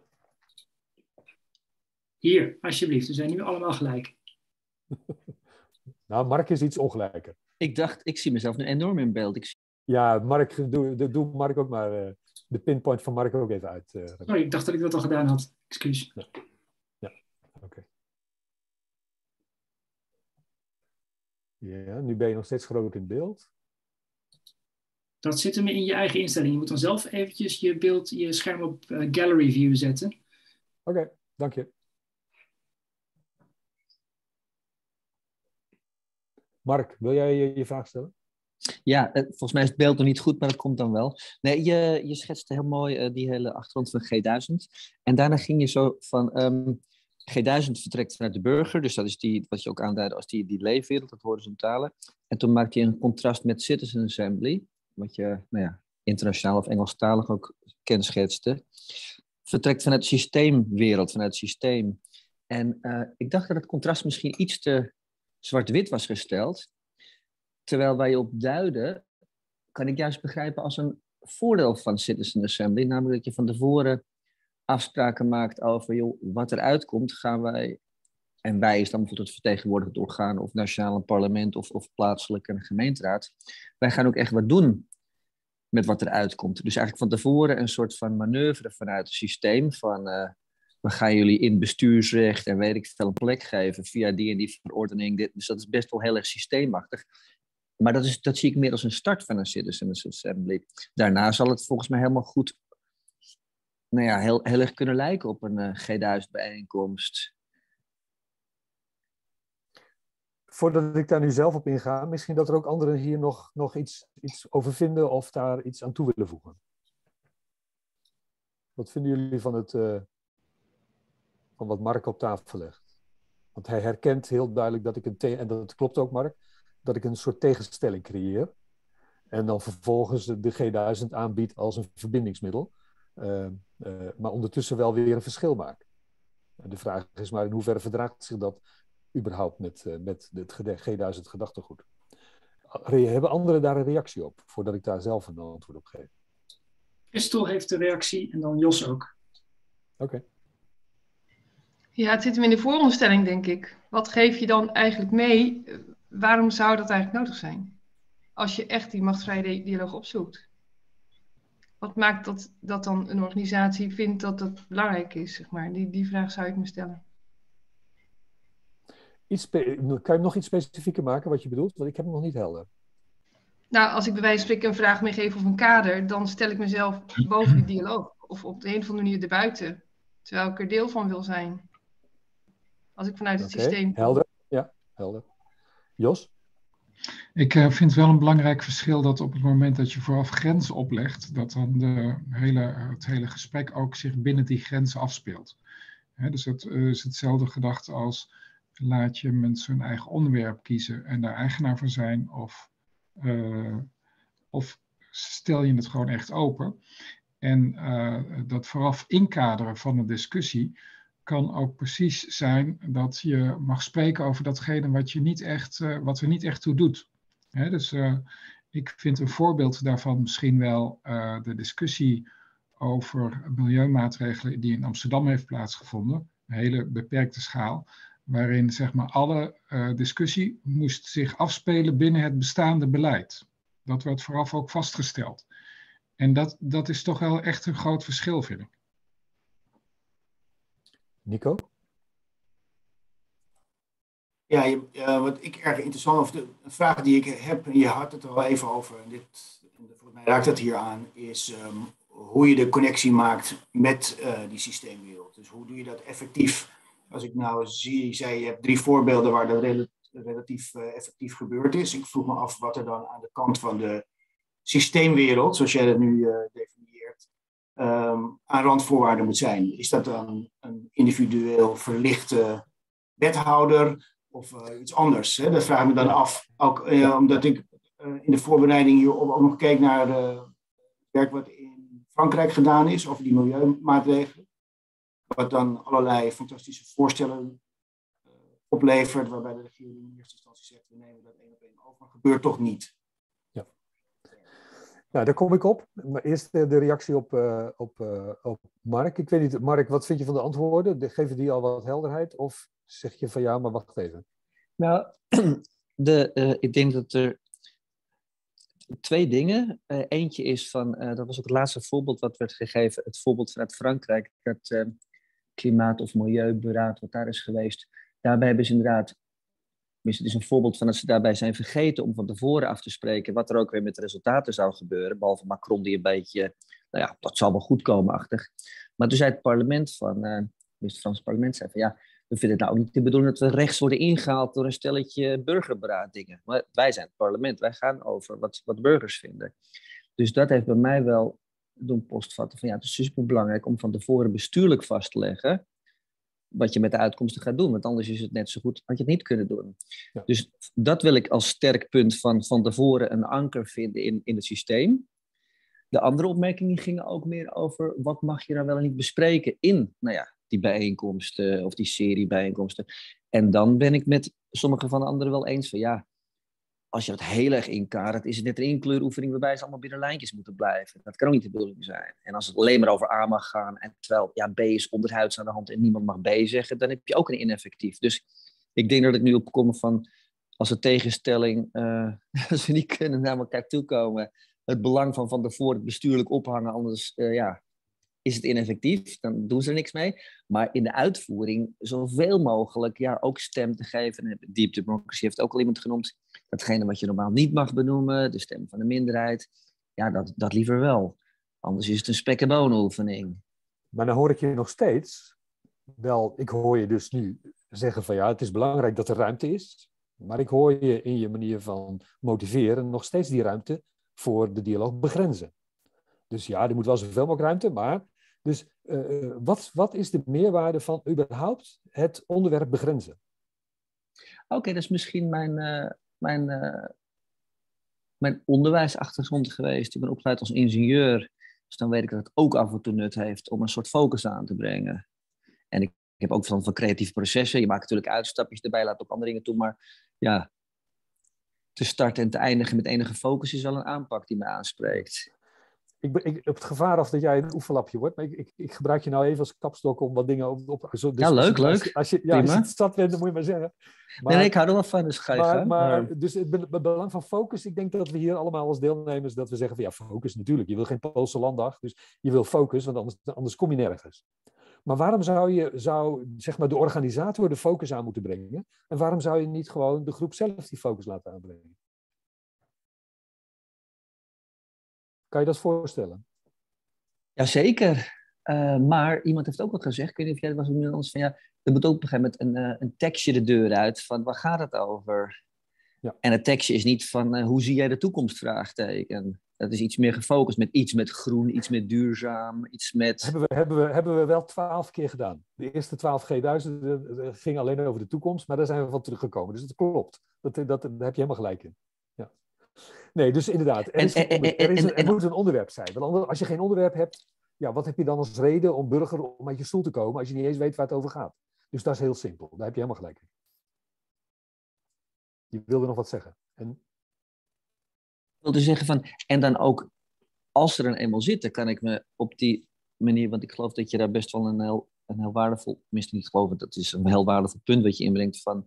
Hier, alsjeblieft. We zijn nu allemaal gelijk. Nou, Mark is iets ongelijker. Ik dacht, ik zie mezelf nu enorm in beeld. Ik zie... Ja, Mark, doe, doe Mark ook maar uh, de pinpoint van Mark ook even uit. Uh, Sorry, ik dacht dat ik dat al gedaan had. Excuus. Ja, ja. Oké. Okay. Ja, nu ben je nog steeds groot in beeld. Dat zit hem in je eigen instelling. Je moet dan zelf eventjes je beeld, je scherm op uh, gallery view zetten. Oké, okay, dank je. Mark, wil jij je, je vraag stellen? Ja, volgens mij is het beeld nog niet goed, maar dat komt dan wel. Nee, je, je schetste heel mooi uh, die hele achtergrond van G duizend. En daarna ging je zo van... Um, G duizend vertrekt vanuit de burger, dus dat is die, wat je ook aanduidde als die, die leefwereld, dat horizontale. En toen maakte je een contrast met Citizen Assembly, wat je nou ja, internationaal of Engelstalig ook kenschetste. Vertrekt vanuit de systeemwereld, vanuit het systeem. En uh, ik dacht dat het contrast misschien iets te zwart-wit was gesteld. Terwijl wij op duiden, kan ik juist begrijpen als een voordeel van Citizen Assembly. Namelijk dat je van tevoren afspraken maakt over, joh, wat eruit komt, gaan wij, en wij is dan bijvoorbeeld het vertegenwoordigend orgaan of nationale parlement of, of plaatselijke gemeenteraad. Wij gaan ook echt wat doen met wat eruit komt. Dus eigenlijk van tevoren een soort van manoeuvre vanuit het systeem van... Uh, we gaan jullie in bestuursrecht en weet ik veel een plek geven via die en die verordening. Dit, dus dat is best wel heel erg systeemachtig. Maar dat, is, dat zie ik meer als een start van een Citizens Assembly. Daarna zal het volgens mij helemaal goed nou ja, heel, heel erg kunnen lijken op een uh, G duizend bijeenkomst. Voordat ik daar nu zelf op inga, misschien dat er ook anderen hier nog, nog iets, iets over vinden of daar iets aan toe willen voegen. Wat vinden jullie van, het, uh, van wat Mark op tafel legt? Want hij herkent heel duidelijk dat ik een, te- en dat klopt ook Mark, dat ik een soort tegenstelling creëer. En dan vervolgens de G duizend aanbiedt als een verbindingsmiddel. Uh, uh, maar ondertussen wel weer een verschil maakt. De vraag is maar in hoeverre verdraagt zich dat überhaupt met, uh, met het G duizend gedachtegoed. Hebben anderen daar een reactie op, voordat ik daar zelf een antwoord op geef? Christel heeft de reactie en dan Jos ook. Oké. Okay. Ja, het zit hem in de vooronderstelling, denk ik. Wat geef je dan eigenlijk mee? Waarom zou dat eigenlijk nodig zijn? Als je echt die machtsvrije dialoog opzoekt. Wat maakt dat, dat dan een organisatie vindt dat dat belangrijk is, zeg maar? Die, die vraag zou ik me stellen. Iets kan je nog iets specifieker maken wat je bedoelt? Want ik heb hem nog niet helder. Nou, als ik bij wijze van spreken een vraag meegeef of een kader, dan stel ik mezelf boven die dialoog. Of op de een of andere manier erbuiten. Terwijl ik er deel van wil zijn. Als ik vanuit het okay, systeem... helder. Ja, helder. Jos? Ik uh, vind wel een belangrijk verschil dat op het moment dat je vooraf grenzen oplegt, dat dan de hele, het hele gesprek ook zich binnen die grenzen afspeelt. He, dus het uh, is hetzelfde gedachte als laat je mensen hun eigen onderwerp kiezen en daar eigenaar van zijn, of, uh, of stel je het gewoon echt open. En uh, dat vooraf inkaderen van een discussie kan ook precies zijn dat je mag spreken over datgene wat, je niet echt, uh, wat er niet echt toe doet. He, dus uh, ik vind een voorbeeld daarvan misschien wel uh, de discussie over milieumaatregelen die in Amsterdam heeft plaatsgevonden. Een hele beperkte schaal. Waarin zeg maar, alle uh, discussie moest zich afspelen binnen het bestaande beleid. Dat werd vooraf ook vastgesteld. En dat, dat is toch wel echt een groot verschil, vind ik. Nico? Ja, je, uh, wat ik erg interessant, of de vraag die ik heb, en je had het er al even over, en dit, volgens mij raakt dat hier aan, is um, hoe je de connectie maakt met uh, die systeemwereld. Dus hoe doe je dat effectief? Als ik nou zie, je zei, je hebt drie voorbeelden waar dat rel relatief uh, effectief gebeurd is. Ik vroeg me af wat er dan aan de kant van de systeemwereld, zoals jij dat nu uh, definieert, um, aan randvoorwaarden moet zijn. Is dat dan een individueel verlichte wethouder of uh, iets anders? Hè? Dat vraag ik me dan af. Ook uh, omdat ik uh, in de voorbereiding hierop ook nog keek naar uh, het werk wat in Frankrijk gedaan is over die milieumaatregelen. Wat dan allerlei fantastische voorstellen uh, oplevert, waarbij de regering in eerste instantie zegt, we nemen dat één op één over, maar gebeurt toch niet. Ja. Nou, daar kom ik op. Maar eerst de, de reactie op, uh, op, uh, op Mark. Ik weet niet, Mark, wat vind je van de antwoorden? De, geven die al wat helderheid? Of zeg je van ja, maar wacht even? Nou, de, uh, ik denk dat er twee dingen. Uh, eentje is van, uh, dat was ook het laatste voorbeeld wat werd gegeven, het voorbeeld vanuit Frankrijk, dat uh, klimaat- of milieuberaad wat daar is geweest. Daarbij hebben ze inderdaad, het is een voorbeeld van dat ze daarbij zijn vergeten om van tevoren af te spreken wat er ook weer met de resultaten zou gebeuren, behalve Macron die een beetje, nou ja, dat zal wel goed komen-achtig. Maar toen zei het parlement van, uh, dus het Franse parlement zei van ja, we vinden het nou ook niet de bedoeling dat we rechts worden ingehaald door een stelletje burgerberaadingen. Maar wij zijn het parlement, wij gaan over wat, wat burgers vinden. Dus dat heeft bij mij wel doen postvatten van ja, het is super belangrijk om van tevoren bestuurlijk vast te leggen wat je met de uitkomsten gaat doen. Want anders is het net zo goed, had je het niet kunnen doen. Ja. Dus dat wil ik als sterk punt van van tevoren een anker vinden in, in het systeem. De andere opmerkingen gingen ook meer over wat mag je nou wel en niet bespreken in, nou ja, die bijeenkomsten of die serie bijeenkomsten. En dan ben ik met sommige van de anderen wel eens van ja, als je het heel erg inkadert, is het net een inkleuroefening waarbij ze allemaal binnen lijntjes moeten blijven. Dat kan ook niet de bedoeling zijn. En als het alleen maar over A mag gaan, en terwijl ja, B is onderhuids aan de hand en niemand mag B zeggen, dan heb je ook een ineffectief. Dus ik denk dat ik nu opkom van, als een tegenstelling, uh, als we niet kunnen naar elkaar toekomen, het belang van van tevoren het bestuurlijk ophangen, anders uh, ja, is het ineffectief, dan doen ze er niks mee. Maar in de uitvoering zoveel mogelijk ja, ook stem te geven. Deep Democracy heeft ook al iemand genoemd. Datgene wat je normaal niet mag benoemen, de stem van de minderheid. Ja, dat, dat liever wel. Anders is het een spek- en bonen oefening. Maar dan hoor ik je nog steeds, wel, ik hoor je dus nu zeggen van ja, het is belangrijk dat er ruimte is. Maar ik hoor je in je manier van motiveren nog steeds die ruimte voor de dialoog begrenzen. Dus ja, er moet wel zoveel mogelijk ruimte, maar... Dus uh, wat, wat is de meerwaarde van überhaupt het onderwerp begrenzen? Oké, okay, dat is misschien mijn, uh, mijn, uh, mijn onderwijsachtergrond geweest. Ik ben opgeleid als ingenieur, dus dan weet ik dat het ook af en toe nut heeft om een soort focus aan te brengen. En ik, ik heb ook verstand van creatieve processen. Je maakt natuurlijk uitstapjes erbij, laat ook andere dingen toe, maar ja, te starten en te eindigen met enige focus is wel een aanpak die mij aanspreekt. Ik, ben, ik op het gevaar af dat jij een oefenlapje wordt, maar ik, ik, ik gebruik je nou even als kapstok om wat dingen op... op dus ja, leuk, als je, leuk. Als je, als je, ja, als je het zat bent, dan moet je maar zeggen. Maar, nee, nee, ik hou er wel van, dus ga je maar, gaan. maar, Maar... Dus het belang van focus, ik denk dat we hier allemaal als deelnemers, dat we zeggen van ja, focus natuurlijk. Je wil geen Poolse landdag, dus je wil focus, want anders, anders kom je nergens. Maar waarom zou je zou, zeg maar, de organisator de focus aan moeten brengen? En waarom zou je niet gewoon de groep zelf die focus laten aanbrengen? Kan je dat voorstellen? Jazeker, uh, maar iemand heeft ook wat gezegd, ik weet niet of jij dat was of anders, van ja, er moet ook op een gegeven moment een, uh, een tekstje de deur uit van waar gaat het over? Ja. En het tekstje is niet van uh, hoe zie jij de toekomst, vraagteken. Dat is iets meer gefocust met iets met groen, iets met duurzaam, iets met... Hebben we, hebben we, hebben we wel twaalf keer gedaan. De eerste twaalf G duizend uh, ging alleen over de toekomst, maar daar zijn we van teruggekomen. Dus dat klopt. Dat, dat, dat, daar heb je helemaal gelijk in. Ja. Nee, dus inderdaad, er, is een, er, er, is een, er moet een onderwerp zijn. Want als je geen onderwerp hebt, ja, wat heb je dan als reden om burger om uit je stoel te komen als je niet eens weet waar het over gaat? Dus dat is heel simpel. Daar heb je helemaal gelijk in. Je wilde nog wat zeggen. En... Ik wilde zeggen van, en dan ook, als er dan eenmaal zit, dan kan ik me op die manier, want ik geloof dat je daar best wel een heel, een heel waardevol, tenminste niet geloof, dat is een heel waardevol punt wat je inbrengt van,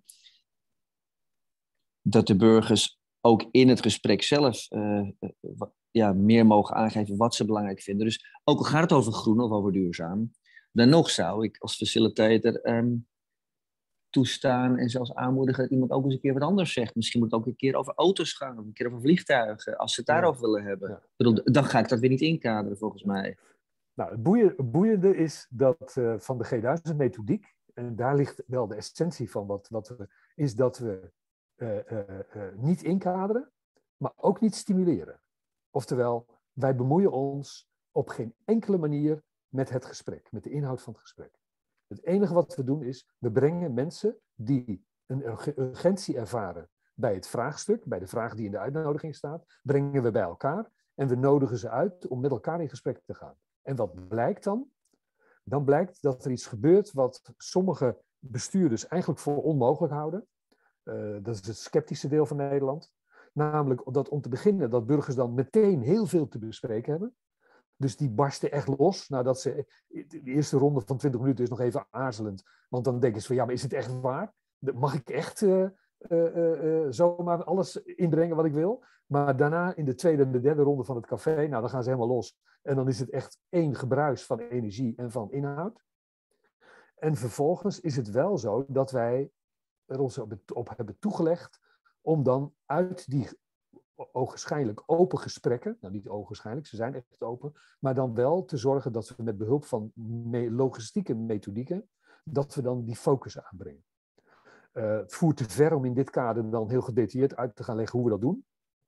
dat de burgers ook in het gesprek zelf uh, uh, ja, meer mogen aangeven wat ze belangrijk vinden. Dus ook al gaat het over groen of over duurzaam, dan nog zou ik als facilitator um, toestaan en zelfs aanmoedigen dat iemand ook eens een keer wat anders zegt. Misschien moet het ook een keer over auto's gaan of een keer over vliegtuigen, als ze het daarover ja. willen hebben. Ja. Ik bedoel, dan ga ik dat weer niet inkaderen volgens mij. Nou, het, boeien, het boeiende is dat uh, van de G duizend methodiek, en daar ligt wel de essentie van wat, wat we, is dat we Uh, uh, uh, niet inkaderen, maar ook niet stimuleren. Oftewel, wij bemoeien ons op geen enkele manier met het gesprek, met de inhoud van het gesprek. Het enige wat we doen is, we brengen mensen die een urgentie ervaren bij het vraagstuk, bij de vraag die in de uitnodiging staat, brengen we bij elkaar en we nodigen ze uit om met elkaar in gesprek te gaan. En wat blijkt dan? Dan blijkt dat er iets gebeurt wat sommige bestuurders eigenlijk voor onmogelijk houden. Uh, dat is het sceptische deel van Nederland. Namelijk dat om te beginnen dat burgers dan meteen heel veel te bespreken hebben. Dus die barsten echt los nadat ze... De eerste ronde van twintig minuten is nog even aarzelend. Want dan denken ze van ja, maar is het echt waar? Mag ik echt uh, uh, uh, zomaar alles inbrengen wat ik wil? Maar daarna in de tweede en de derde ronde van het café, nou dan gaan ze helemaal los. En dan is het echt één gebruis van energie en van inhoud. En vervolgens is het wel zo dat wij er ons op hebben toegelegd om dan uit die ogenschijnlijk open gesprekken, nou niet ogenschijnlijk, ze zijn echt open, maar dan wel te zorgen dat we met behulp van me- logistieke methodieken, dat we dan die focus aanbrengen. Uh, het voert te ver om in dit kader dan heel gedetailleerd uit te gaan leggen hoe we dat doen.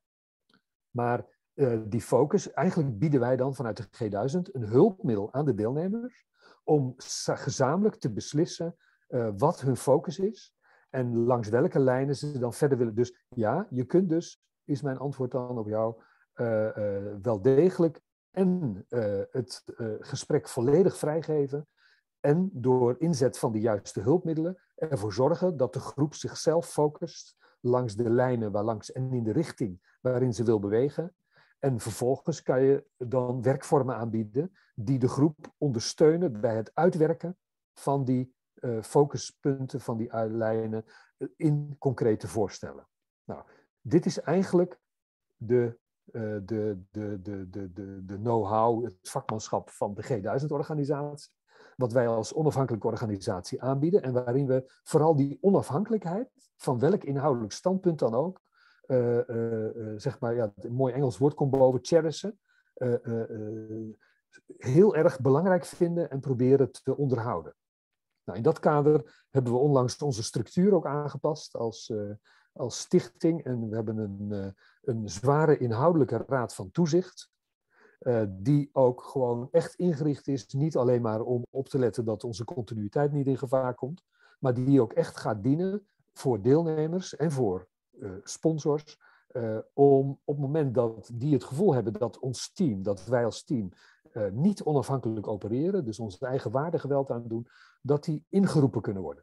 Maar uh, die focus, eigenlijk bieden wij dan vanuit de G duizend een hulpmiddel aan de deelnemers om gezamenlijk te beslissen uh, wat hun focus is. En langs welke lijnen ze dan verder willen. Dus ja, je kunt dus, is mijn antwoord dan op jou, uh, uh, wel degelijk en uh, het uh, gesprek volledig vrijgeven. En door inzet van de juiste hulpmiddelen ervoor zorgen dat de groep zichzelf focust langs de lijnen waarlangs en in de richting waarin ze wil bewegen. En vervolgens kan je dan werkvormen aanbieden die de groep ondersteunen bij het uitwerken van die Uh, focuspunten van die lijnen uh, in concrete voorstellen. Nou, dit is eigenlijk de, uh, de, de, de, de, de, de know-how, het vakmanschap van de G duizend organisatie, wat wij als onafhankelijke organisatie aanbieden en waarin we vooral die onafhankelijkheid, van welk inhoudelijk standpunt dan ook, uh, uh, uh, zeg maar, ja, een mooi Engels woord komt boven, cherishen, uh, uh, uh, heel erg belangrijk vinden en proberen te onderhouden. Nou, in dat kader hebben we onlangs onze structuur ook aangepast als, uh, als stichting. En we hebben een, uh, een zware inhoudelijke raad van toezicht. Uh, die ook gewoon echt ingericht is, niet alleen maar om op te letten dat onze continuïteit niet in gevaar komt, maar die ook echt gaat dienen voor deelnemers en voor uh, sponsors, uh, om op het moment dat die het gevoel hebben dat ons team, dat wij als team uh, niet onafhankelijk opereren, dus ons eigen waardegeweld aan doen, dat die ingeroepen kunnen worden.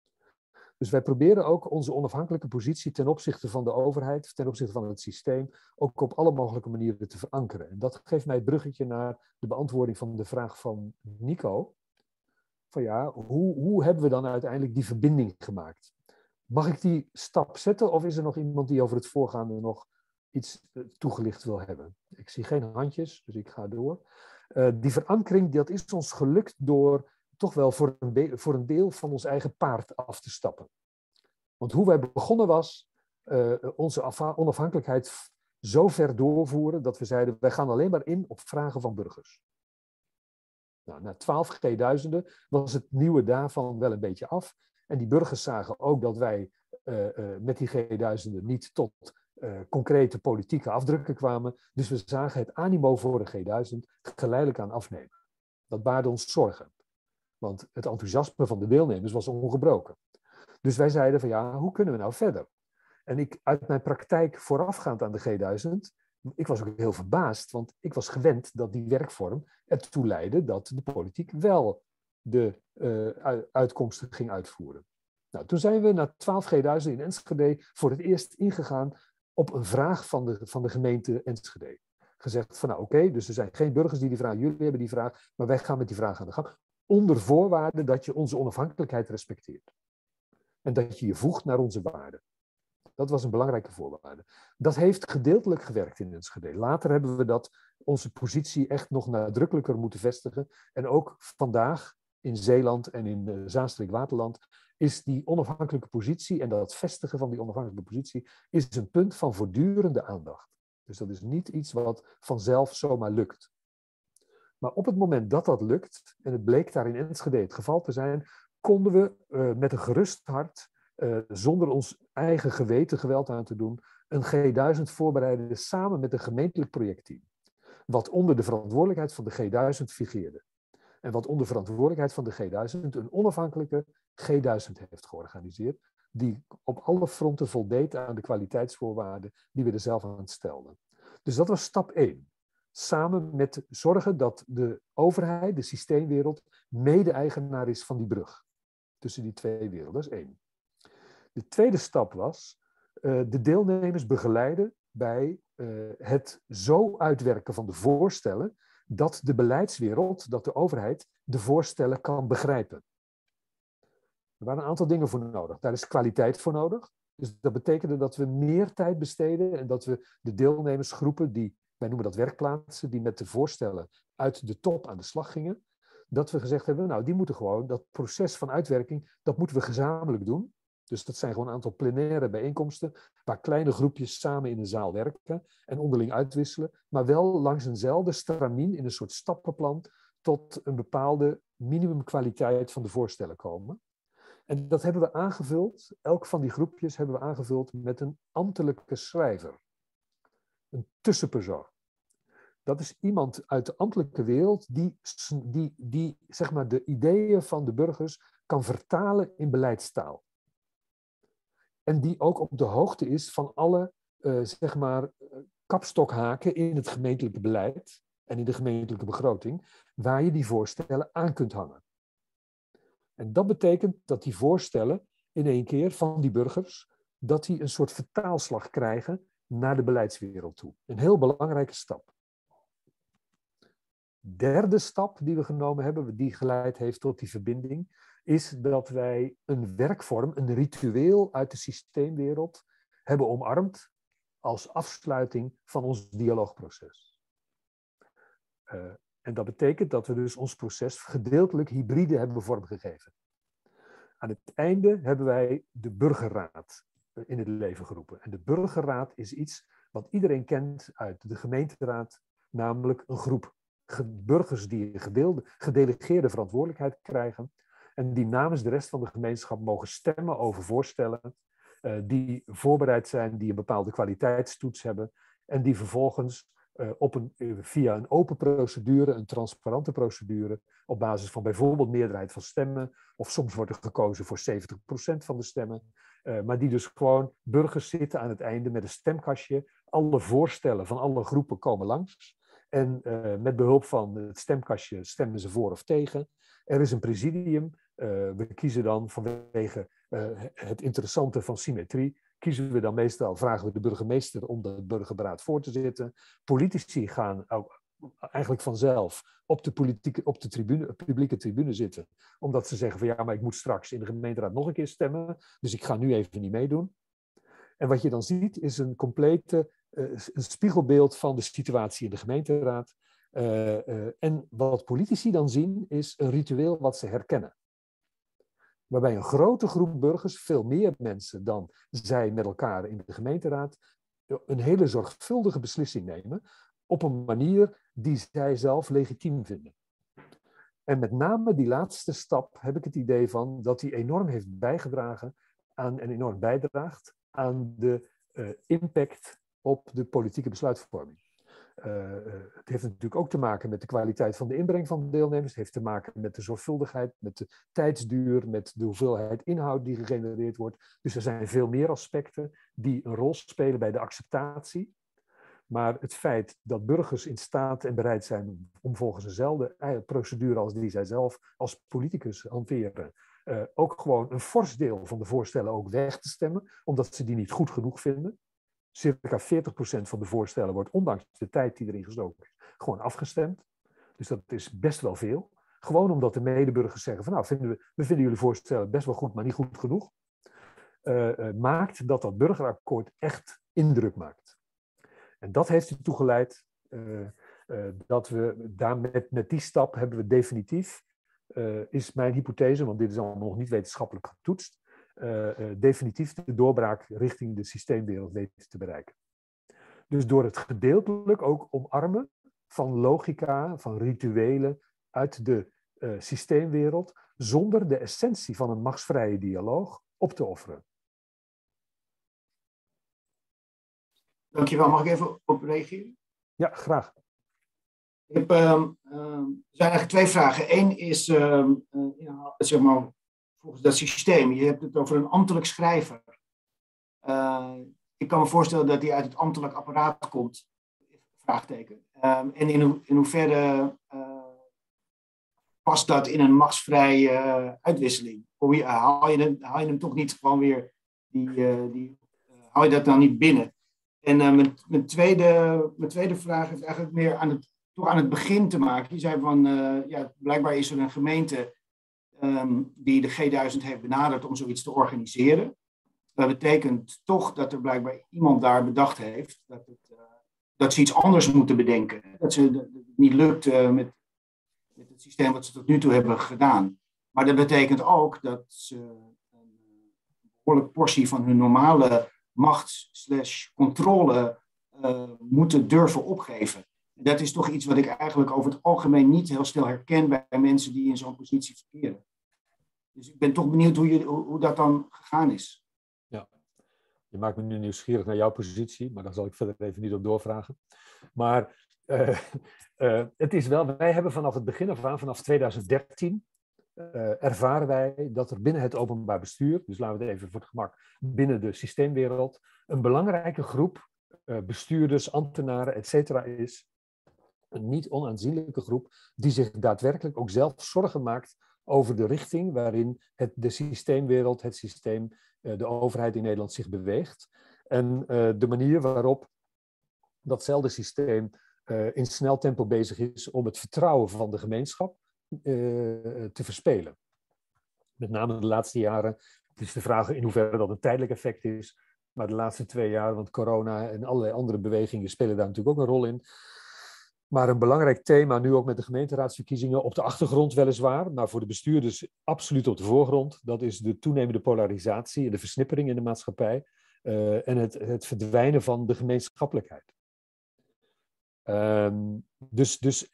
Dus wij proberen ook onze onafhankelijke positie ten opzichte van de overheid, ten opzichte van het systeem, ook op alle mogelijke manieren te verankeren. En dat geeft mij het bruggetje naar de beantwoording van de vraag van Nico. Van ja, hoe, hoe hebben we dan uiteindelijk die verbinding gemaakt? Mag ik die stap zetten of is er nog iemand die over het voorgaande nog iets toegelicht wil hebben? Ik zie geen handjes, dus ik ga door. Uh, die verankering, dat is ons gelukt door toch wel voor een, voor een deel van ons eigen paard af te stappen. Want hoe wij begonnen was, uh, onze onafhankelijkheid zo ver doorvoeren, dat we zeiden, wij gaan alleen maar in op vragen van burgers. Nou, na twaalf G duizenden was het nieuwe daarvan wel een beetje af. En die burgers zagen ook dat wij uh, uh, met die G duizenden niet tot uh, concrete politieke afdrukken kwamen. Dus we zagen het animo voor de G duizend geleidelijk aan afnemen. Dat baarde ons zorgen. Want het enthousiasme van de deelnemers was ongebroken. Dus wij zeiden van ja, hoe kunnen we nou verder? En ik uit mijn praktijk voorafgaand aan de G duizend, ik was ook heel verbaasd, want ik was gewend dat die werkvorm ertoe leidde dat de politiek wel de uh, uitkomsten ging uitvoeren. Nou, toen zijn we na twaalf G duizend in Enschede voor het eerst ingegaan op een vraag van de, van de gemeente Enschede. Gezegd van nou oké, okay, dus er zijn geen burgers die die vraag, jullie hebben die vraag, maar wij gaan met die vraag aan de gang. Onder voorwaarde dat je onze onafhankelijkheid respecteert. En dat je je voegt naar onze waarden. Dat was een belangrijke voorwaarde. Dat heeft gedeeltelijk gewerkt in Enschede. Later hebben we dat, onze positie echt nog nadrukkelijker moeten vestigen. En ook vandaag in Zeeland en in uh, Zaanstreek-Waterland is die onafhankelijke positie en dat vestigen van die onafhankelijke positie is een punt van voortdurende aandacht. Dus dat is niet iets wat vanzelf zomaar lukt. Maar op het moment dat dat lukt, en het bleek daar in Enschede het geval te zijn, konden we uh, met een gerust hart, uh, zonder ons eigen geweten geweld aan te doen, een G duizend voorbereiden samen met een gemeentelijk projectteam. Wat onder de verantwoordelijkheid van de G duizend vigeerde. En wat onder verantwoordelijkheid van de G duizend een onafhankelijke G duizend heeft georganiseerd, die op alle fronten voldeed aan de kwaliteitsvoorwaarden die we er zelf aan stelden. Dus dat was stap één. Samen met zorgen dat de overheid, de systeemwereld, mede-eigenaar is van die brug. Tussen die twee werelden, dat is één. De tweede stap was uh, de deelnemers begeleiden bij uh, het zo uitwerken van de voorstellen dat de beleidswereld, dat de overheid de voorstellen kan begrijpen. Er waren een aantal dingen voor nodig. Daar is kwaliteit voor nodig. Dus dat betekende dat we meer tijd besteden en dat we de deelnemersgroepen, die, wij noemen dat werkplaatsen, die met de voorstellen uit de top aan de slag gingen, dat we gezegd hebben, nou die moeten gewoon, dat proces van uitwerking, dat moeten we gezamenlijk doen. Dus dat zijn gewoon een aantal plenaire bijeenkomsten, waar kleine groepjes samen in een zaal werken en onderling uitwisselen, maar wel langs eenzelfde stramien in een soort stappenplan tot een bepaalde minimumkwaliteit van de voorstellen komen. En dat hebben we aangevuld, elk van die groepjes hebben we aangevuld met een ambtelijke schrijver. Een tussenpersoon. Dat is iemand uit de ambtelijke wereld die, die, die zeg maar, de ideeën van de burgers kan vertalen in beleidstaal. En die ook op de hoogte is van alle uh, zeg maar, kapstokhaken in het gemeentelijke beleid en in de gemeentelijke begroting, waar je die voorstellen aan kunt hangen. En dat betekent dat die voorstellen in één keer van die burgers, dat die een soort vertaalslag krijgen naar de beleidswereld toe. Een heel belangrijke stap. Derde stap die we genomen hebben, die geleid heeft tot die verbinding, is dat wij een werkvorm, een ritueel uit de systeemwereld hebben omarmd als afsluiting van ons dialoogproces. Uh, en dat betekent dat we dus ons proces gedeeltelijk hybride hebben vormgegeven. Aan het einde hebben wij de burgerraad in het leven geroepen. En de burgerraad is iets wat iedereen kent uit de gemeenteraad, namelijk een groep burgers die een gedeelde, gedelegeerde verantwoordelijkheid krijgen en die namens de rest van de gemeenschap mogen stemmen over voorstellen uh, die voorbereid zijn, die een bepaalde kwaliteitstoets hebben en die vervolgens uh, op een, uh, via een open procedure, een transparante procedure, op basis van bijvoorbeeld meerderheid van stemmen, of soms wordt er gekozen voor zeventig procent van de stemmen, uh, maar die dus gewoon burgers zitten aan het einde met een stemkastje, alle voorstellen van alle groepen komen langs. En uh, met behulp van het stemkastje stemmen ze voor of tegen. Er is een presidium. Uh, we kiezen dan vanwege uh, het interessante van symmetrie, kiezen we dan meestal, vragen we de burgemeester om de burgerberaad voor te zitten. Politici gaan ook eigenlijk vanzelf op de, politieke, op de tribune, publieke tribune zitten. Omdat ze zeggen van ja, maar ik moet straks in de gemeenteraad nog een keer stemmen. Dus ik ga nu even niet meedoen. En wat je dan ziet is een complete uh, een spiegelbeeld van de situatie in de gemeenteraad. Uh, uh, en wat politici dan zien is een ritueel wat ze herkennen. Waarbij een grote groep burgers, veel meer mensen dan zij met elkaar in de gemeenteraad, een hele zorgvuldige beslissing nemen op een manier die zij zelf legitiem vinden. En met name die laatste stap heb ik het idee van dat die enorm heeft bijgedragen aan, en enorm bijdraagt aan de uh, impact op de politieke besluitvorming. Uh, uh, het heeft natuurlijk ook te maken met de kwaliteit van de inbreng van de deelnemers. Het heeft te maken met de zorgvuldigheid, met de tijdsduur, met de hoeveelheid inhoud die gegenereerd wordt. Dus er zijn veel meer aspecten die een rol spelen bij de acceptatie. Maar het feit dat burgers in staat en bereid zijn om volgens dezelfde procedure als die zij zelf als politicus hanteren, uh, ook gewoon een fors deel van de voorstellen ook weg te stemmen, omdat ze die niet goed genoeg vinden. Circa veertig procent van de voorstellen wordt, ondanks de tijd die erin gestoken is, gewoon afgestemd. Dus dat is best wel veel. Gewoon omdat de medeburgers zeggen van nou, vinden we, we vinden jullie voorstellen best wel goed, maar niet goed genoeg. Uh, uh, maakt dat dat burgerakkoord echt indruk maakt. En dat heeft ertoe geleid uh, uh, dat we daar met, met die stap hebben we definitief, uh, is mijn hypothese, want dit is allemaal nog niet wetenschappelijk getoetst, Uh, uh, definitief de doorbraak richting de systeemwereld weten te bereiken. Dus door het gedeeltelijk ook omarmen van logica, van rituelen uit de uh, systeemwereld, zonder de essentie van een machtsvrije dialoog op te offeren. Dankjewel. Mag ik even op reageren? Ja, graag. Ik heb, um, um, er zijn eigenlijk twee vragen. Eén is, um, uh, ja, zeg maar, volgens dat systeem, je hebt het over een ambtelijk schrijver. Uh, ik kan me voorstellen dat die uit het ambtelijk apparaat komt. Vraagteken. Um, en in, ho in hoeverre uh, past dat in een machtsvrije uh, uitwisseling? Kom je, uh, haal, je hem, haal je hem toch niet gewoon weer, die, uh, die, uh, haal je dat dan niet binnen? En uh, mijn, mijn, tweede, mijn tweede vraag heeft eigenlijk meer aan het, toch aan het begin te maken. Je zei van, uh, ja, blijkbaar is er een gemeente Um, die de G duizend heeft benaderd om zoiets te organiseren. Dat betekent toch dat er blijkbaar iemand daar bedacht heeft dat, het, uh, dat ze iets anders moeten bedenken. Dat, ze, dat het niet lukt uh, met, met het systeem wat ze tot nu toe hebben gedaan. Maar dat betekent ook dat ze een behoorlijke portie van hun normale macht/controle uh, moeten durven opgeven. Dat is toch iets wat ik eigenlijk over het algemeen niet heel snel herken bij mensen die in zo'n positie verkeren. Dus ik ben toch benieuwd hoe, je, hoe, hoe dat dan gegaan is. Ja, je maakt me nu nieuwsgierig naar jouw positie, maar daar zal ik verder even niet op doorvragen. Maar uh, uh, het is wel, wij hebben vanaf het begin af aan, vanaf tweeduizend dertien, uh, ervaren wij dat er binnen het openbaar bestuur, dus laten we het even voor het gemak, binnen de systeemwereld, een belangrijke groep uh, bestuurders, ambtenaren, et cetera is, een niet onaanzienlijke groep die zich daadwerkelijk ook zelf zorgen maakt over de richting waarin het, de systeemwereld, het systeem, de overheid in Nederland zich beweegt. En uh, de manier waarop datzelfde systeem uh, in snel tempo bezig is om het vertrouwen van de gemeenschap uh, te verspelen. Met name de laatste jaren, het is de vraag in hoeverre dat een tijdelijk effect is, maar de laatste twee jaar, want corona en allerlei andere bewegingen spelen daar natuurlijk ook een rol in. Maar een belangrijk thema, nu ook met de gemeenteraadsverkiezingen, op de achtergrond weliswaar, maar voor de bestuurders absoluut op de voorgrond. Dat is de toenemende polarisatie en de versnippering in de maatschappij uh, en het, het verdwijnen van de gemeenschappelijkheid. Um, dus, dus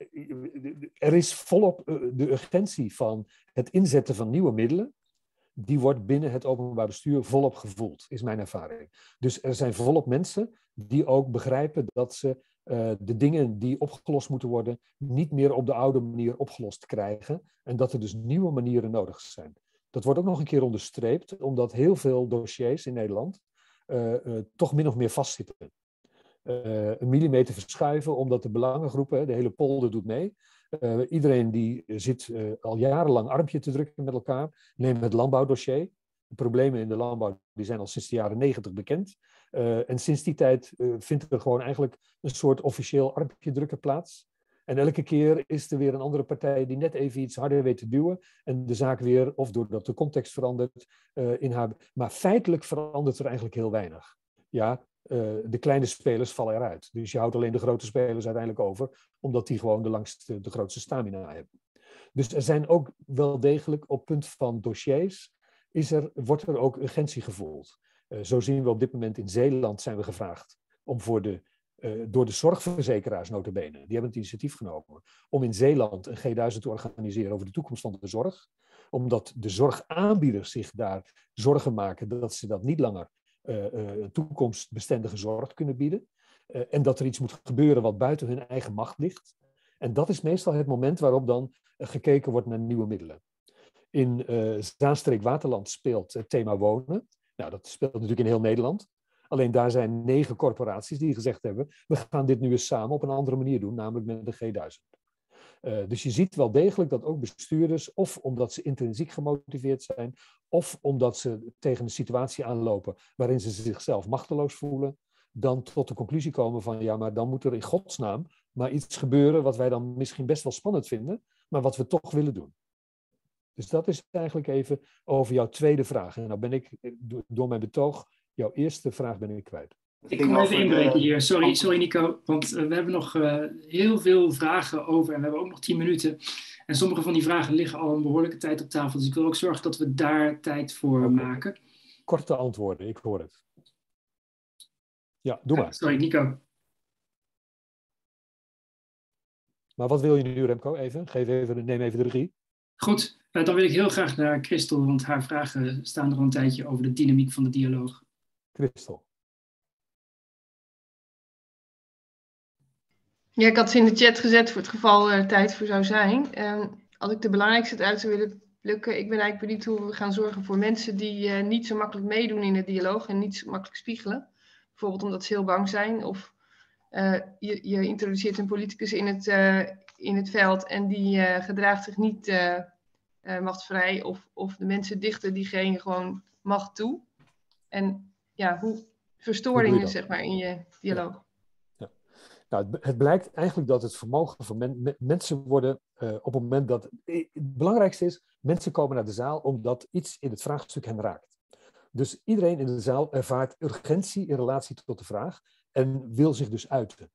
er is volop de urgentie van het inzetten van nieuwe middelen. Die wordt binnen het openbaar bestuur volop gevoeld, is mijn ervaring. Dus er zijn volop mensen die ook begrijpen dat ze uh, de dingen die opgelost moeten worden niet meer op de oude manier opgelost krijgen en dat er dus nieuwe manieren nodig zijn. Dat wordt ook nog een keer onderstreept, omdat heel veel dossiers in Nederland uh, uh, toch min of meer vastzitten. Uh, een millimeter verschuiven, omdat de belangengroepen, de hele polder doet mee. Uh, iedereen die zit uh, al jarenlang armpje te drukken met elkaar. Neem het landbouwdossier. De problemen in de landbouw die zijn al sinds de jaren negentig bekend. Uh, en sinds die tijd uh, vindt er gewoon eigenlijk een soort officieel armpje drukken plaats. En elke keer is er weer een andere partij die net even iets harder weet te duwen. En de zaak weer, of doordat de context verandert, uh, in haar... Maar feitelijk verandert er eigenlijk heel weinig. Ja, uh, de kleine spelers vallen eruit. Dus je houdt alleen de grote spelers uiteindelijk over, omdat die gewoon de langste, de grootste stamina hebben. Dus er zijn ook wel degelijk op punt van dossiers, is er, wordt er ook urgentie gevoeld. Uh, zo zien we op dit moment in Zeeland zijn we gevraagd om voor de, uh, door de zorgverzekeraars nota bene, die hebben het initiatief genomen, om in Zeeland een G duizend te organiseren over de toekomst van de zorg. Omdat de zorgaanbieders zich daar zorgen maken dat ze dat niet langer uh, uh, toekomstbestendige zorg kunnen bieden. Uh, en dat er iets moet gebeuren wat buiten hun eigen macht ligt. En dat is meestal het moment waarop dan uh, gekeken wordt naar nieuwe middelen. In uh, Zaanstreek-Waterland speelt het thema wonen. Nou, dat speelt natuurlijk in heel Nederland. Alleen daar zijn negen corporaties die gezegd hebben, we gaan dit nu eens samen op een andere manier doen, namelijk met de G duizend. Uh, dus je ziet wel degelijk dat ook bestuurders, of omdat ze intrinsiek gemotiveerd zijn, of omdat ze tegen een situatie aanlopen waarin ze zichzelf machteloos voelen, dan tot de conclusie komen van, ja, maar dan moet er in godsnaam maar iets gebeuren wat wij dan misschien best wel spannend vinden, maar wat we toch willen doen. Dus dat is eigenlijk even over jouw tweede vraag. En nou ben ik door mijn betoog, jouw eerste vraag ben ik kwijt. Ik kom even inbreken hier. Sorry, sorry Nico, want uh, we hebben nog uh, heel veel vragen over en we hebben ook nog tien minuten. En sommige van die vragen liggen al een behoorlijke tijd op tafel. Dus ik wil ook zorgen dat we daar tijd voor okay. maken. Korte antwoorden, ik hoor het. Ja, doe maar. Uh, sorry Nico. Maar wat wil je nu, Remco? Even, geef even, neem even de regie. Goed, uh, dan wil ik heel graag naar Christel, want haar vragen staan er al een tijdje over de dynamiek van de dialoog. Christel. Ja, ik had ze in de chat gezet voor het geval er tijd voor zou zijn. Um, als ik de belangrijkste het uit zou willen plukken, ik ben eigenlijk benieuwd hoe we gaan zorgen voor mensen die uh, niet zo makkelijk meedoen in de dialoog en niet zo makkelijk spiegelen. Bijvoorbeeld omdat ze heel bang zijn of uh, je, je introduceert een politicus in het, uh, in het veld en die uh, gedraagt zich niet uh, uh, machtsvrij of, of de mensen dichten diegene gewoon macht toe. En ja, hoe verstoringen zeg maar in je dialoog. Ja. Nou, het blijkt eigenlijk dat het vermogen van men, me, mensen worden uh, op het moment dat... Het belangrijkste is, mensen komen naar de zaal omdat iets in het vraagstuk hen raakt. Dus iedereen in de zaal ervaart urgentie in relatie tot de vraag en wil zich dus uiten.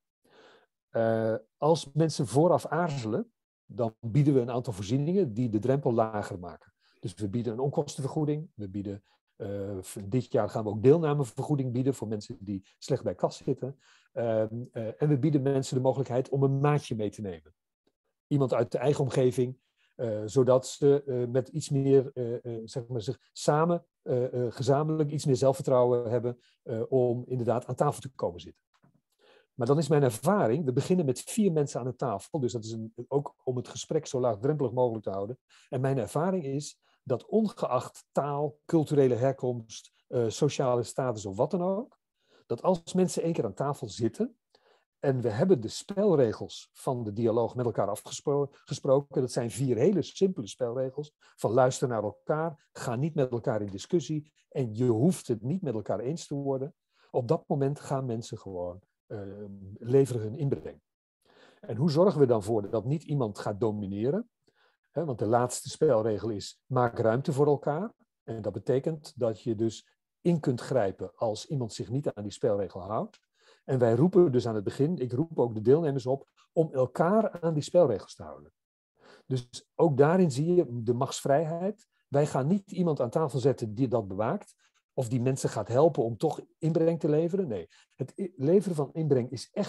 Uh, als mensen vooraf aarzelen, dan bieden we een aantal voorzieningen die de drempel lager maken. Dus we bieden een onkostenvergoeding, we bieden... Uh, dit jaar gaan we ook deelnamevergoeding bieden voor mensen die slecht bij kas zitten. Uh, uh, en we bieden mensen de mogelijkheid om een maatje mee te nemen. Iemand uit de eigen omgeving, uh, zodat ze uh, met iets meer, uh, uh, zeg maar, zich samen, uh, uh, gezamenlijk iets meer zelfvertrouwen hebben uh, om inderdaad aan tafel te komen zitten. Maar dan is mijn ervaring, we beginnen met vier mensen aan de tafel, dus dat is een, ook om het gesprek zo laagdrempelig mogelijk te houden. En mijn ervaring is dat ongeacht taal, culturele herkomst, uh, sociale status of wat dan ook, dat als mensen één keer aan tafel zitten en we hebben de spelregels van de dialoog met elkaar afgesproken, dat zijn vier hele simpele spelregels, van luister naar elkaar, ga niet met elkaar in discussie en je hoeft het niet met elkaar eens te worden. Op dat moment gaan mensen gewoon uh, leveren hun inbreng. En hoe zorgen we dan voor dat niet iemand gaat domineren? He, want de laatste spelregel is, maak ruimte voor elkaar. En dat betekent dat je dus in kunt grijpen als iemand zich niet aan die spelregel houdt. En wij roepen dus aan het begin, ik roep ook de deelnemers op, om elkaar aan die spelregels te houden. Dus ook daarin zie je de machtsvrijheid. Wij gaan niet iemand aan tafel zetten die dat bewaakt, of die mensen gaat helpen om toch inbreng te leveren. Nee, het leveren van inbreng is echt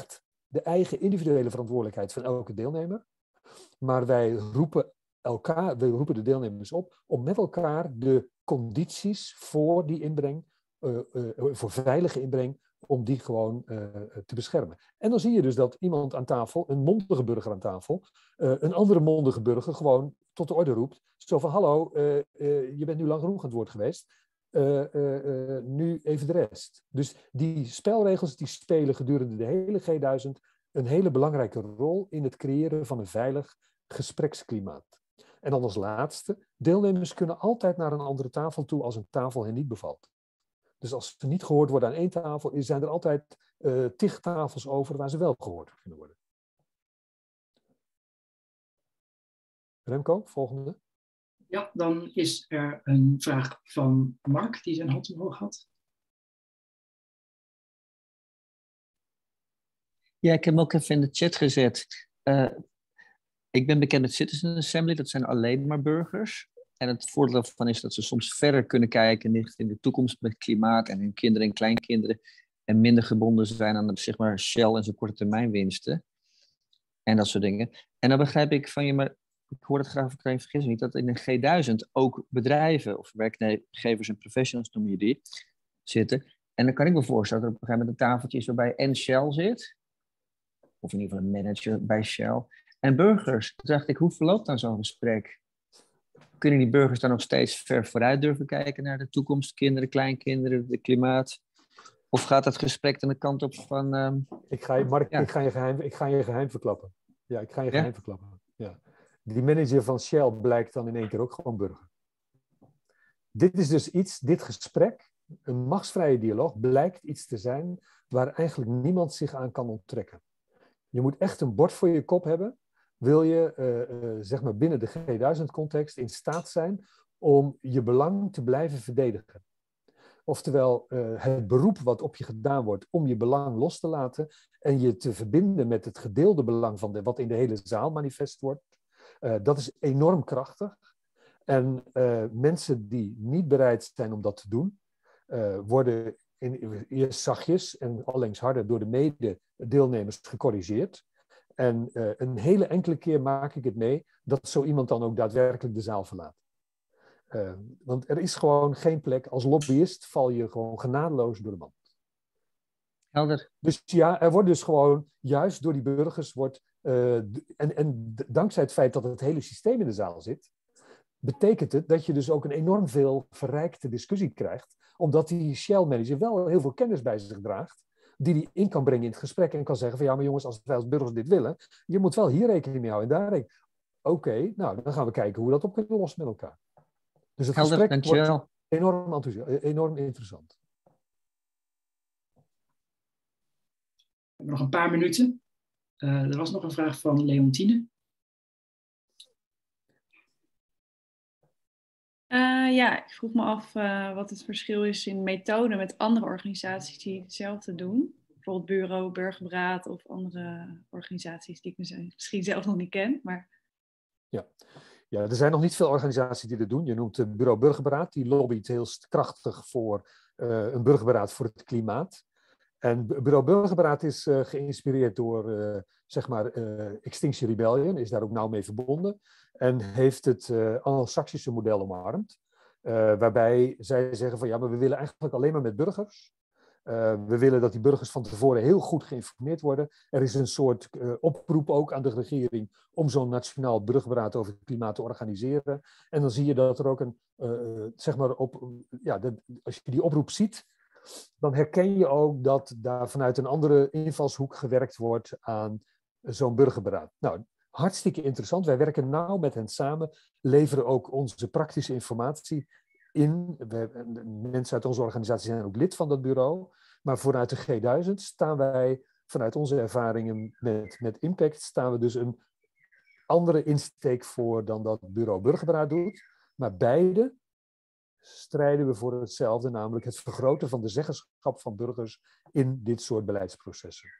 de eigen individuele verantwoordelijkheid van elke deelnemer. Maar wij roepen, elkaar, wij roepen de deelnemers op om met elkaar de condities voor die inbreng, uh, uh, voor veilige inbreng, om die gewoon uh, te beschermen. En dan zie je dus dat iemand aan tafel, een mondige burger aan tafel, uh, een andere mondige burger gewoon tot de orde roept. Zo van, hallo, uh, uh, je bent nu lang genoeg aan het woord geweest. Uh, uh, uh, nu even de rest. Dus die spelregels die spelen gedurende de hele G duizend een hele belangrijke rol in het creëren van een veilig gespreksklimaat. En dan als laatste, deelnemers kunnen altijd naar een andere tafel toe als een tafel hen niet bevalt. Dus als ze niet gehoord worden aan één tafel, zijn er altijd uh, tig tafels over waar ze wel gehoord kunnen worden. Remco, volgende. Ja, dan is er een vraag van Mark, die zijn hand omhoog had. Ja, ik heb hem ook even in de chat gezet. Uh, ik ben bekend met Citizen Assembly, dat zijn alleen maar burgers. En het voordeel daarvan is dat ze soms verder kunnen kijken in de toekomst met klimaat en hun kinderen en kleinkinderen. En minder gebonden zijn aan zeg maar, Shell en zijn korte termijn winsten. En dat soort dingen. En dan begrijp ik van je, maar ik hoor het graag van je vergis niet, dat in de G duizend ook bedrijven of werkgevers en professionals noem je die, zitten. En dan kan ik me voorstellen dat er op een gegeven moment een tafeltje is waarbij en Shell zit. Of in ieder geval een manager bij Shell. En burgers. Toen dacht ik, hoe verloopt dan zo'n gesprek? Kunnen die burgers dan nog steeds ver vooruit durven kijken naar de toekomst, kinderen, kleinkinderen, het klimaat? Of gaat het gesprek aan de kant op van... Um, ik, ga je, Mark, ja. ik, ga je geheim, ik ga je geheim verklappen. Ja, ik ga je ja? geheim verklappen. Ja. Die manager van Shell blijkt dan in één keer ook gewoon burger. Dit is dus iets, dit gesprek, een machtsvrije dialoog, blijkt iets te zijn waar eigenlijk niemand zich aan kan onttrekken. Je moet echt een bord voor je kop hebben. Wil je uh, uh, zeg maar binnen de G duizend context in staat zijn om je belang te blijven verdedigen. Oftewel uh, het beroep wat op je gedaan wordt om je belang los te laten en je te verbinden met het gedeelde belang van de, wat in de hele zaal manifest wordt. Uh, dat is enorm krachtig. En uh, mensen die niet bereid zijn om dat te doen, uh, worden in, eerst zachtjes en allengs harder door de mede-deelnemers gecorrigeerd. En uh, een hele enkele keer maak ik het mee dat zo iemand dan ook daadwerkelijk de zaal verlaat. Uh, want er is gewoon geen plek. Als lobbyist val je gewoon genadeloos door de mand. Helder. Dus ja, er wordt dus gewoon, juist door die burgers, wordt, uh, en, en dankzij het feit dat het hele systeem in de zaal zit, betekent het dat je dus ook een enorm veel verrijkte discussie krijgt, omdat die Shell manager wel heel veel kennis bij zich draagt, die die in kan brengen in het gesprek en kan zeggen van ja, maar jongens, als wij als burgers dit willen, je moet wel hier rekening mee houden en daar rekening. Oké, okay, nou, dan gaan we kijken hoe we dat op kunnen lossen met elkaar. Dus het Helder, gesprek dankjewel. wordt enorm, enthousiast, enorm interessant. We hebben nog een paar minuten. Uh, er was nog een vraag van Leontine. Uh, ja, ik vroeg me af uh, wat het verschil is in methode met andere organisaties die hetzelfde doen. Bijvoorbeeld Bureau Burgerberaad of andere organisaties die ik misschien zelf nog niet ken. Maar... Ja. ja, er zijn nog niet veel organisaties die dat doen. Je noemt het Bureau Burgerberaad, die lobbyt heel krachtig voor uh, een burgerberaad voor het klimaat. En Bureau Burgerberaad is uh, geïnspireerd door uh, zeg maar, uh, Extinction Rebellion, is daar ook nauw mee verbonden. En heeft het uh, Anglo-Saxische model omarmd. Uh, waarbij zij zeggen van ja, maar we willen eigenlijk alleen maar met burgers. Uh, we willen dat die burgers van tevoren heel goed geïnformeerd worden. Er is een soort uh, oproep ook aan de regering om zo'n nationaal burgerberaad over het klimaat te organiseren. En dan zie je dat er ook een, uh, zeg maar op, ja, de, als je die oproep ziet, dan herken je ook dat daar vanuit een andere invalshoek gewerkt wordt aan zo'n burgerberaad. Nou, hartstikke interessant. Wij werken nauw met hen samen, leveren ook onze praktische informatie in. We, mensen uit onze organisatie zijn ook lid van dat bureau. Maar vanuit de G duizend staan wij, vanuit onze ervaringen met, met Impact, staan we dus een andere insteek voor dan dat bureau Burgerberaad doet. Maar beide strijden we voor hetzelfde, namelijk het vergroten van de zeggenschap van burgers in dit soort beleidsprocessen.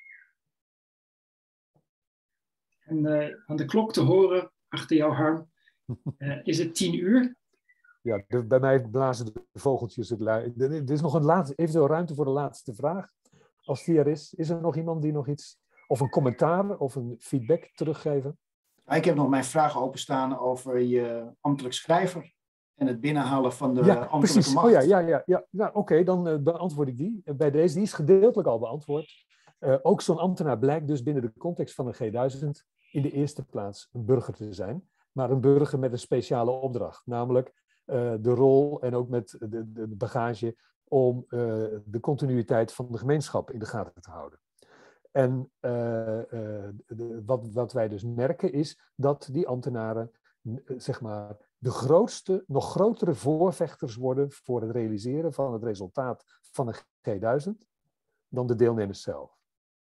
En uh, aan de klok te horen, achter jou Harm, uh, is het tien uur. Ja, de, bij mij blazen de vogeltjes het luid. Er is nog een laatste, eventueel ruimte voor de laatste vraag. Als die er is, is er nog iemand die nog iets of een commentaar of een feedback teruggeven? Ik heb nog mijn vraag openstaan over je ambtelijk schrijver en het binnenhalen van de ja, ambtelijke precies. macht. Oh ja, ja, ja, ja. Nou, oké, okay, dan uh, beantwoord ik die. Bij deze, die is gedeeltelijk al beantwoord. Uh, ook zo'n ambtenaar blijkt dus binnen de context van een G duizend in de eerste plaats een burger te zijn, maar een burger met een speciale opdracht, namelijk uh, de rol en ook met de, de bagage om uh, de continuïteit van de gemeenschap in de gaten te houden. En uh, uh, de, wat, wat wij dus merken is dat die ambtenaren, zeg maar, de grootste, nog grotere voorvechters worden voor het realiseren van het resultaat van een G duizend dan de deelnemers zelf.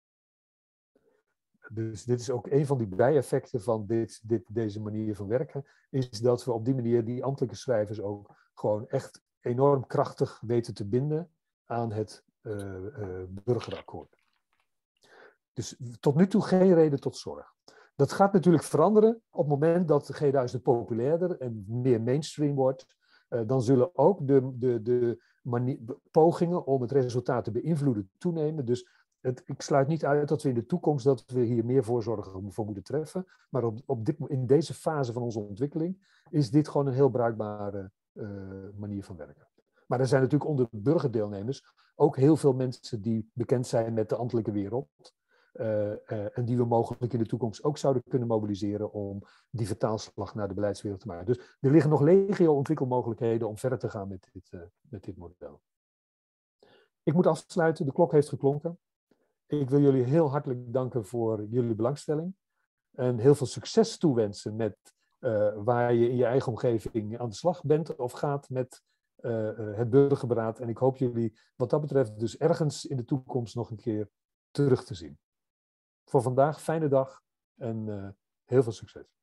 Dus dit is ook een van die bijeffecten van dit, dit, deze manier van werken, is dat we op die manier die ambtelijke schrijvers ook gewoon echt enorm krachtig weten te binden aan het uh, uh, burgerakkoord. Dus tot nu toe geen reden tot zorg. Dat gaat natuurlijk veranderen op het moment dat de G duizend populairder en meer mainstream wordt. Uh, dan zullen ook de, de, de manier, pogingen om het resultaat te beïnvloeden toenemen. Dus het, ik sluit niet uit dat we in de toekomst dat we hier meer voorzorgen voor moeten treffen. Maar op, op dit, in deze fase van onze ontwikkeling is dit gewoon een heel bruikbare uh, manier van werken. Maar er zijn natuurlijk onder de burgerdeelnemers ook heel veel mensen die bekend zijn met de ambtelijke wereld. Uh, uh, en die we mogelijk in de toekomst ook zouden kunnen mobiliseren om die vertaalslag naar de beleidswereld te maken. Dus er liggen nog legio ontwikkelmogelijkheden om verder te gaan met dit, uh, met dit model. Ik moet afsluiten, de klok heeft geklonken. Ik wil jullie heel hartelijk danken voor jullie belangstelling. En heel veel succes toewensen met uh, waar je in je eigen omgeving aan de slag bent of gaat met uh, uh, het burgerberaad. En ik hoop jullie wat dat betreft dus ergens in de toekomst nog een keer terug te zien. Voor vandaag, fijne dag en uh, heel veel succes.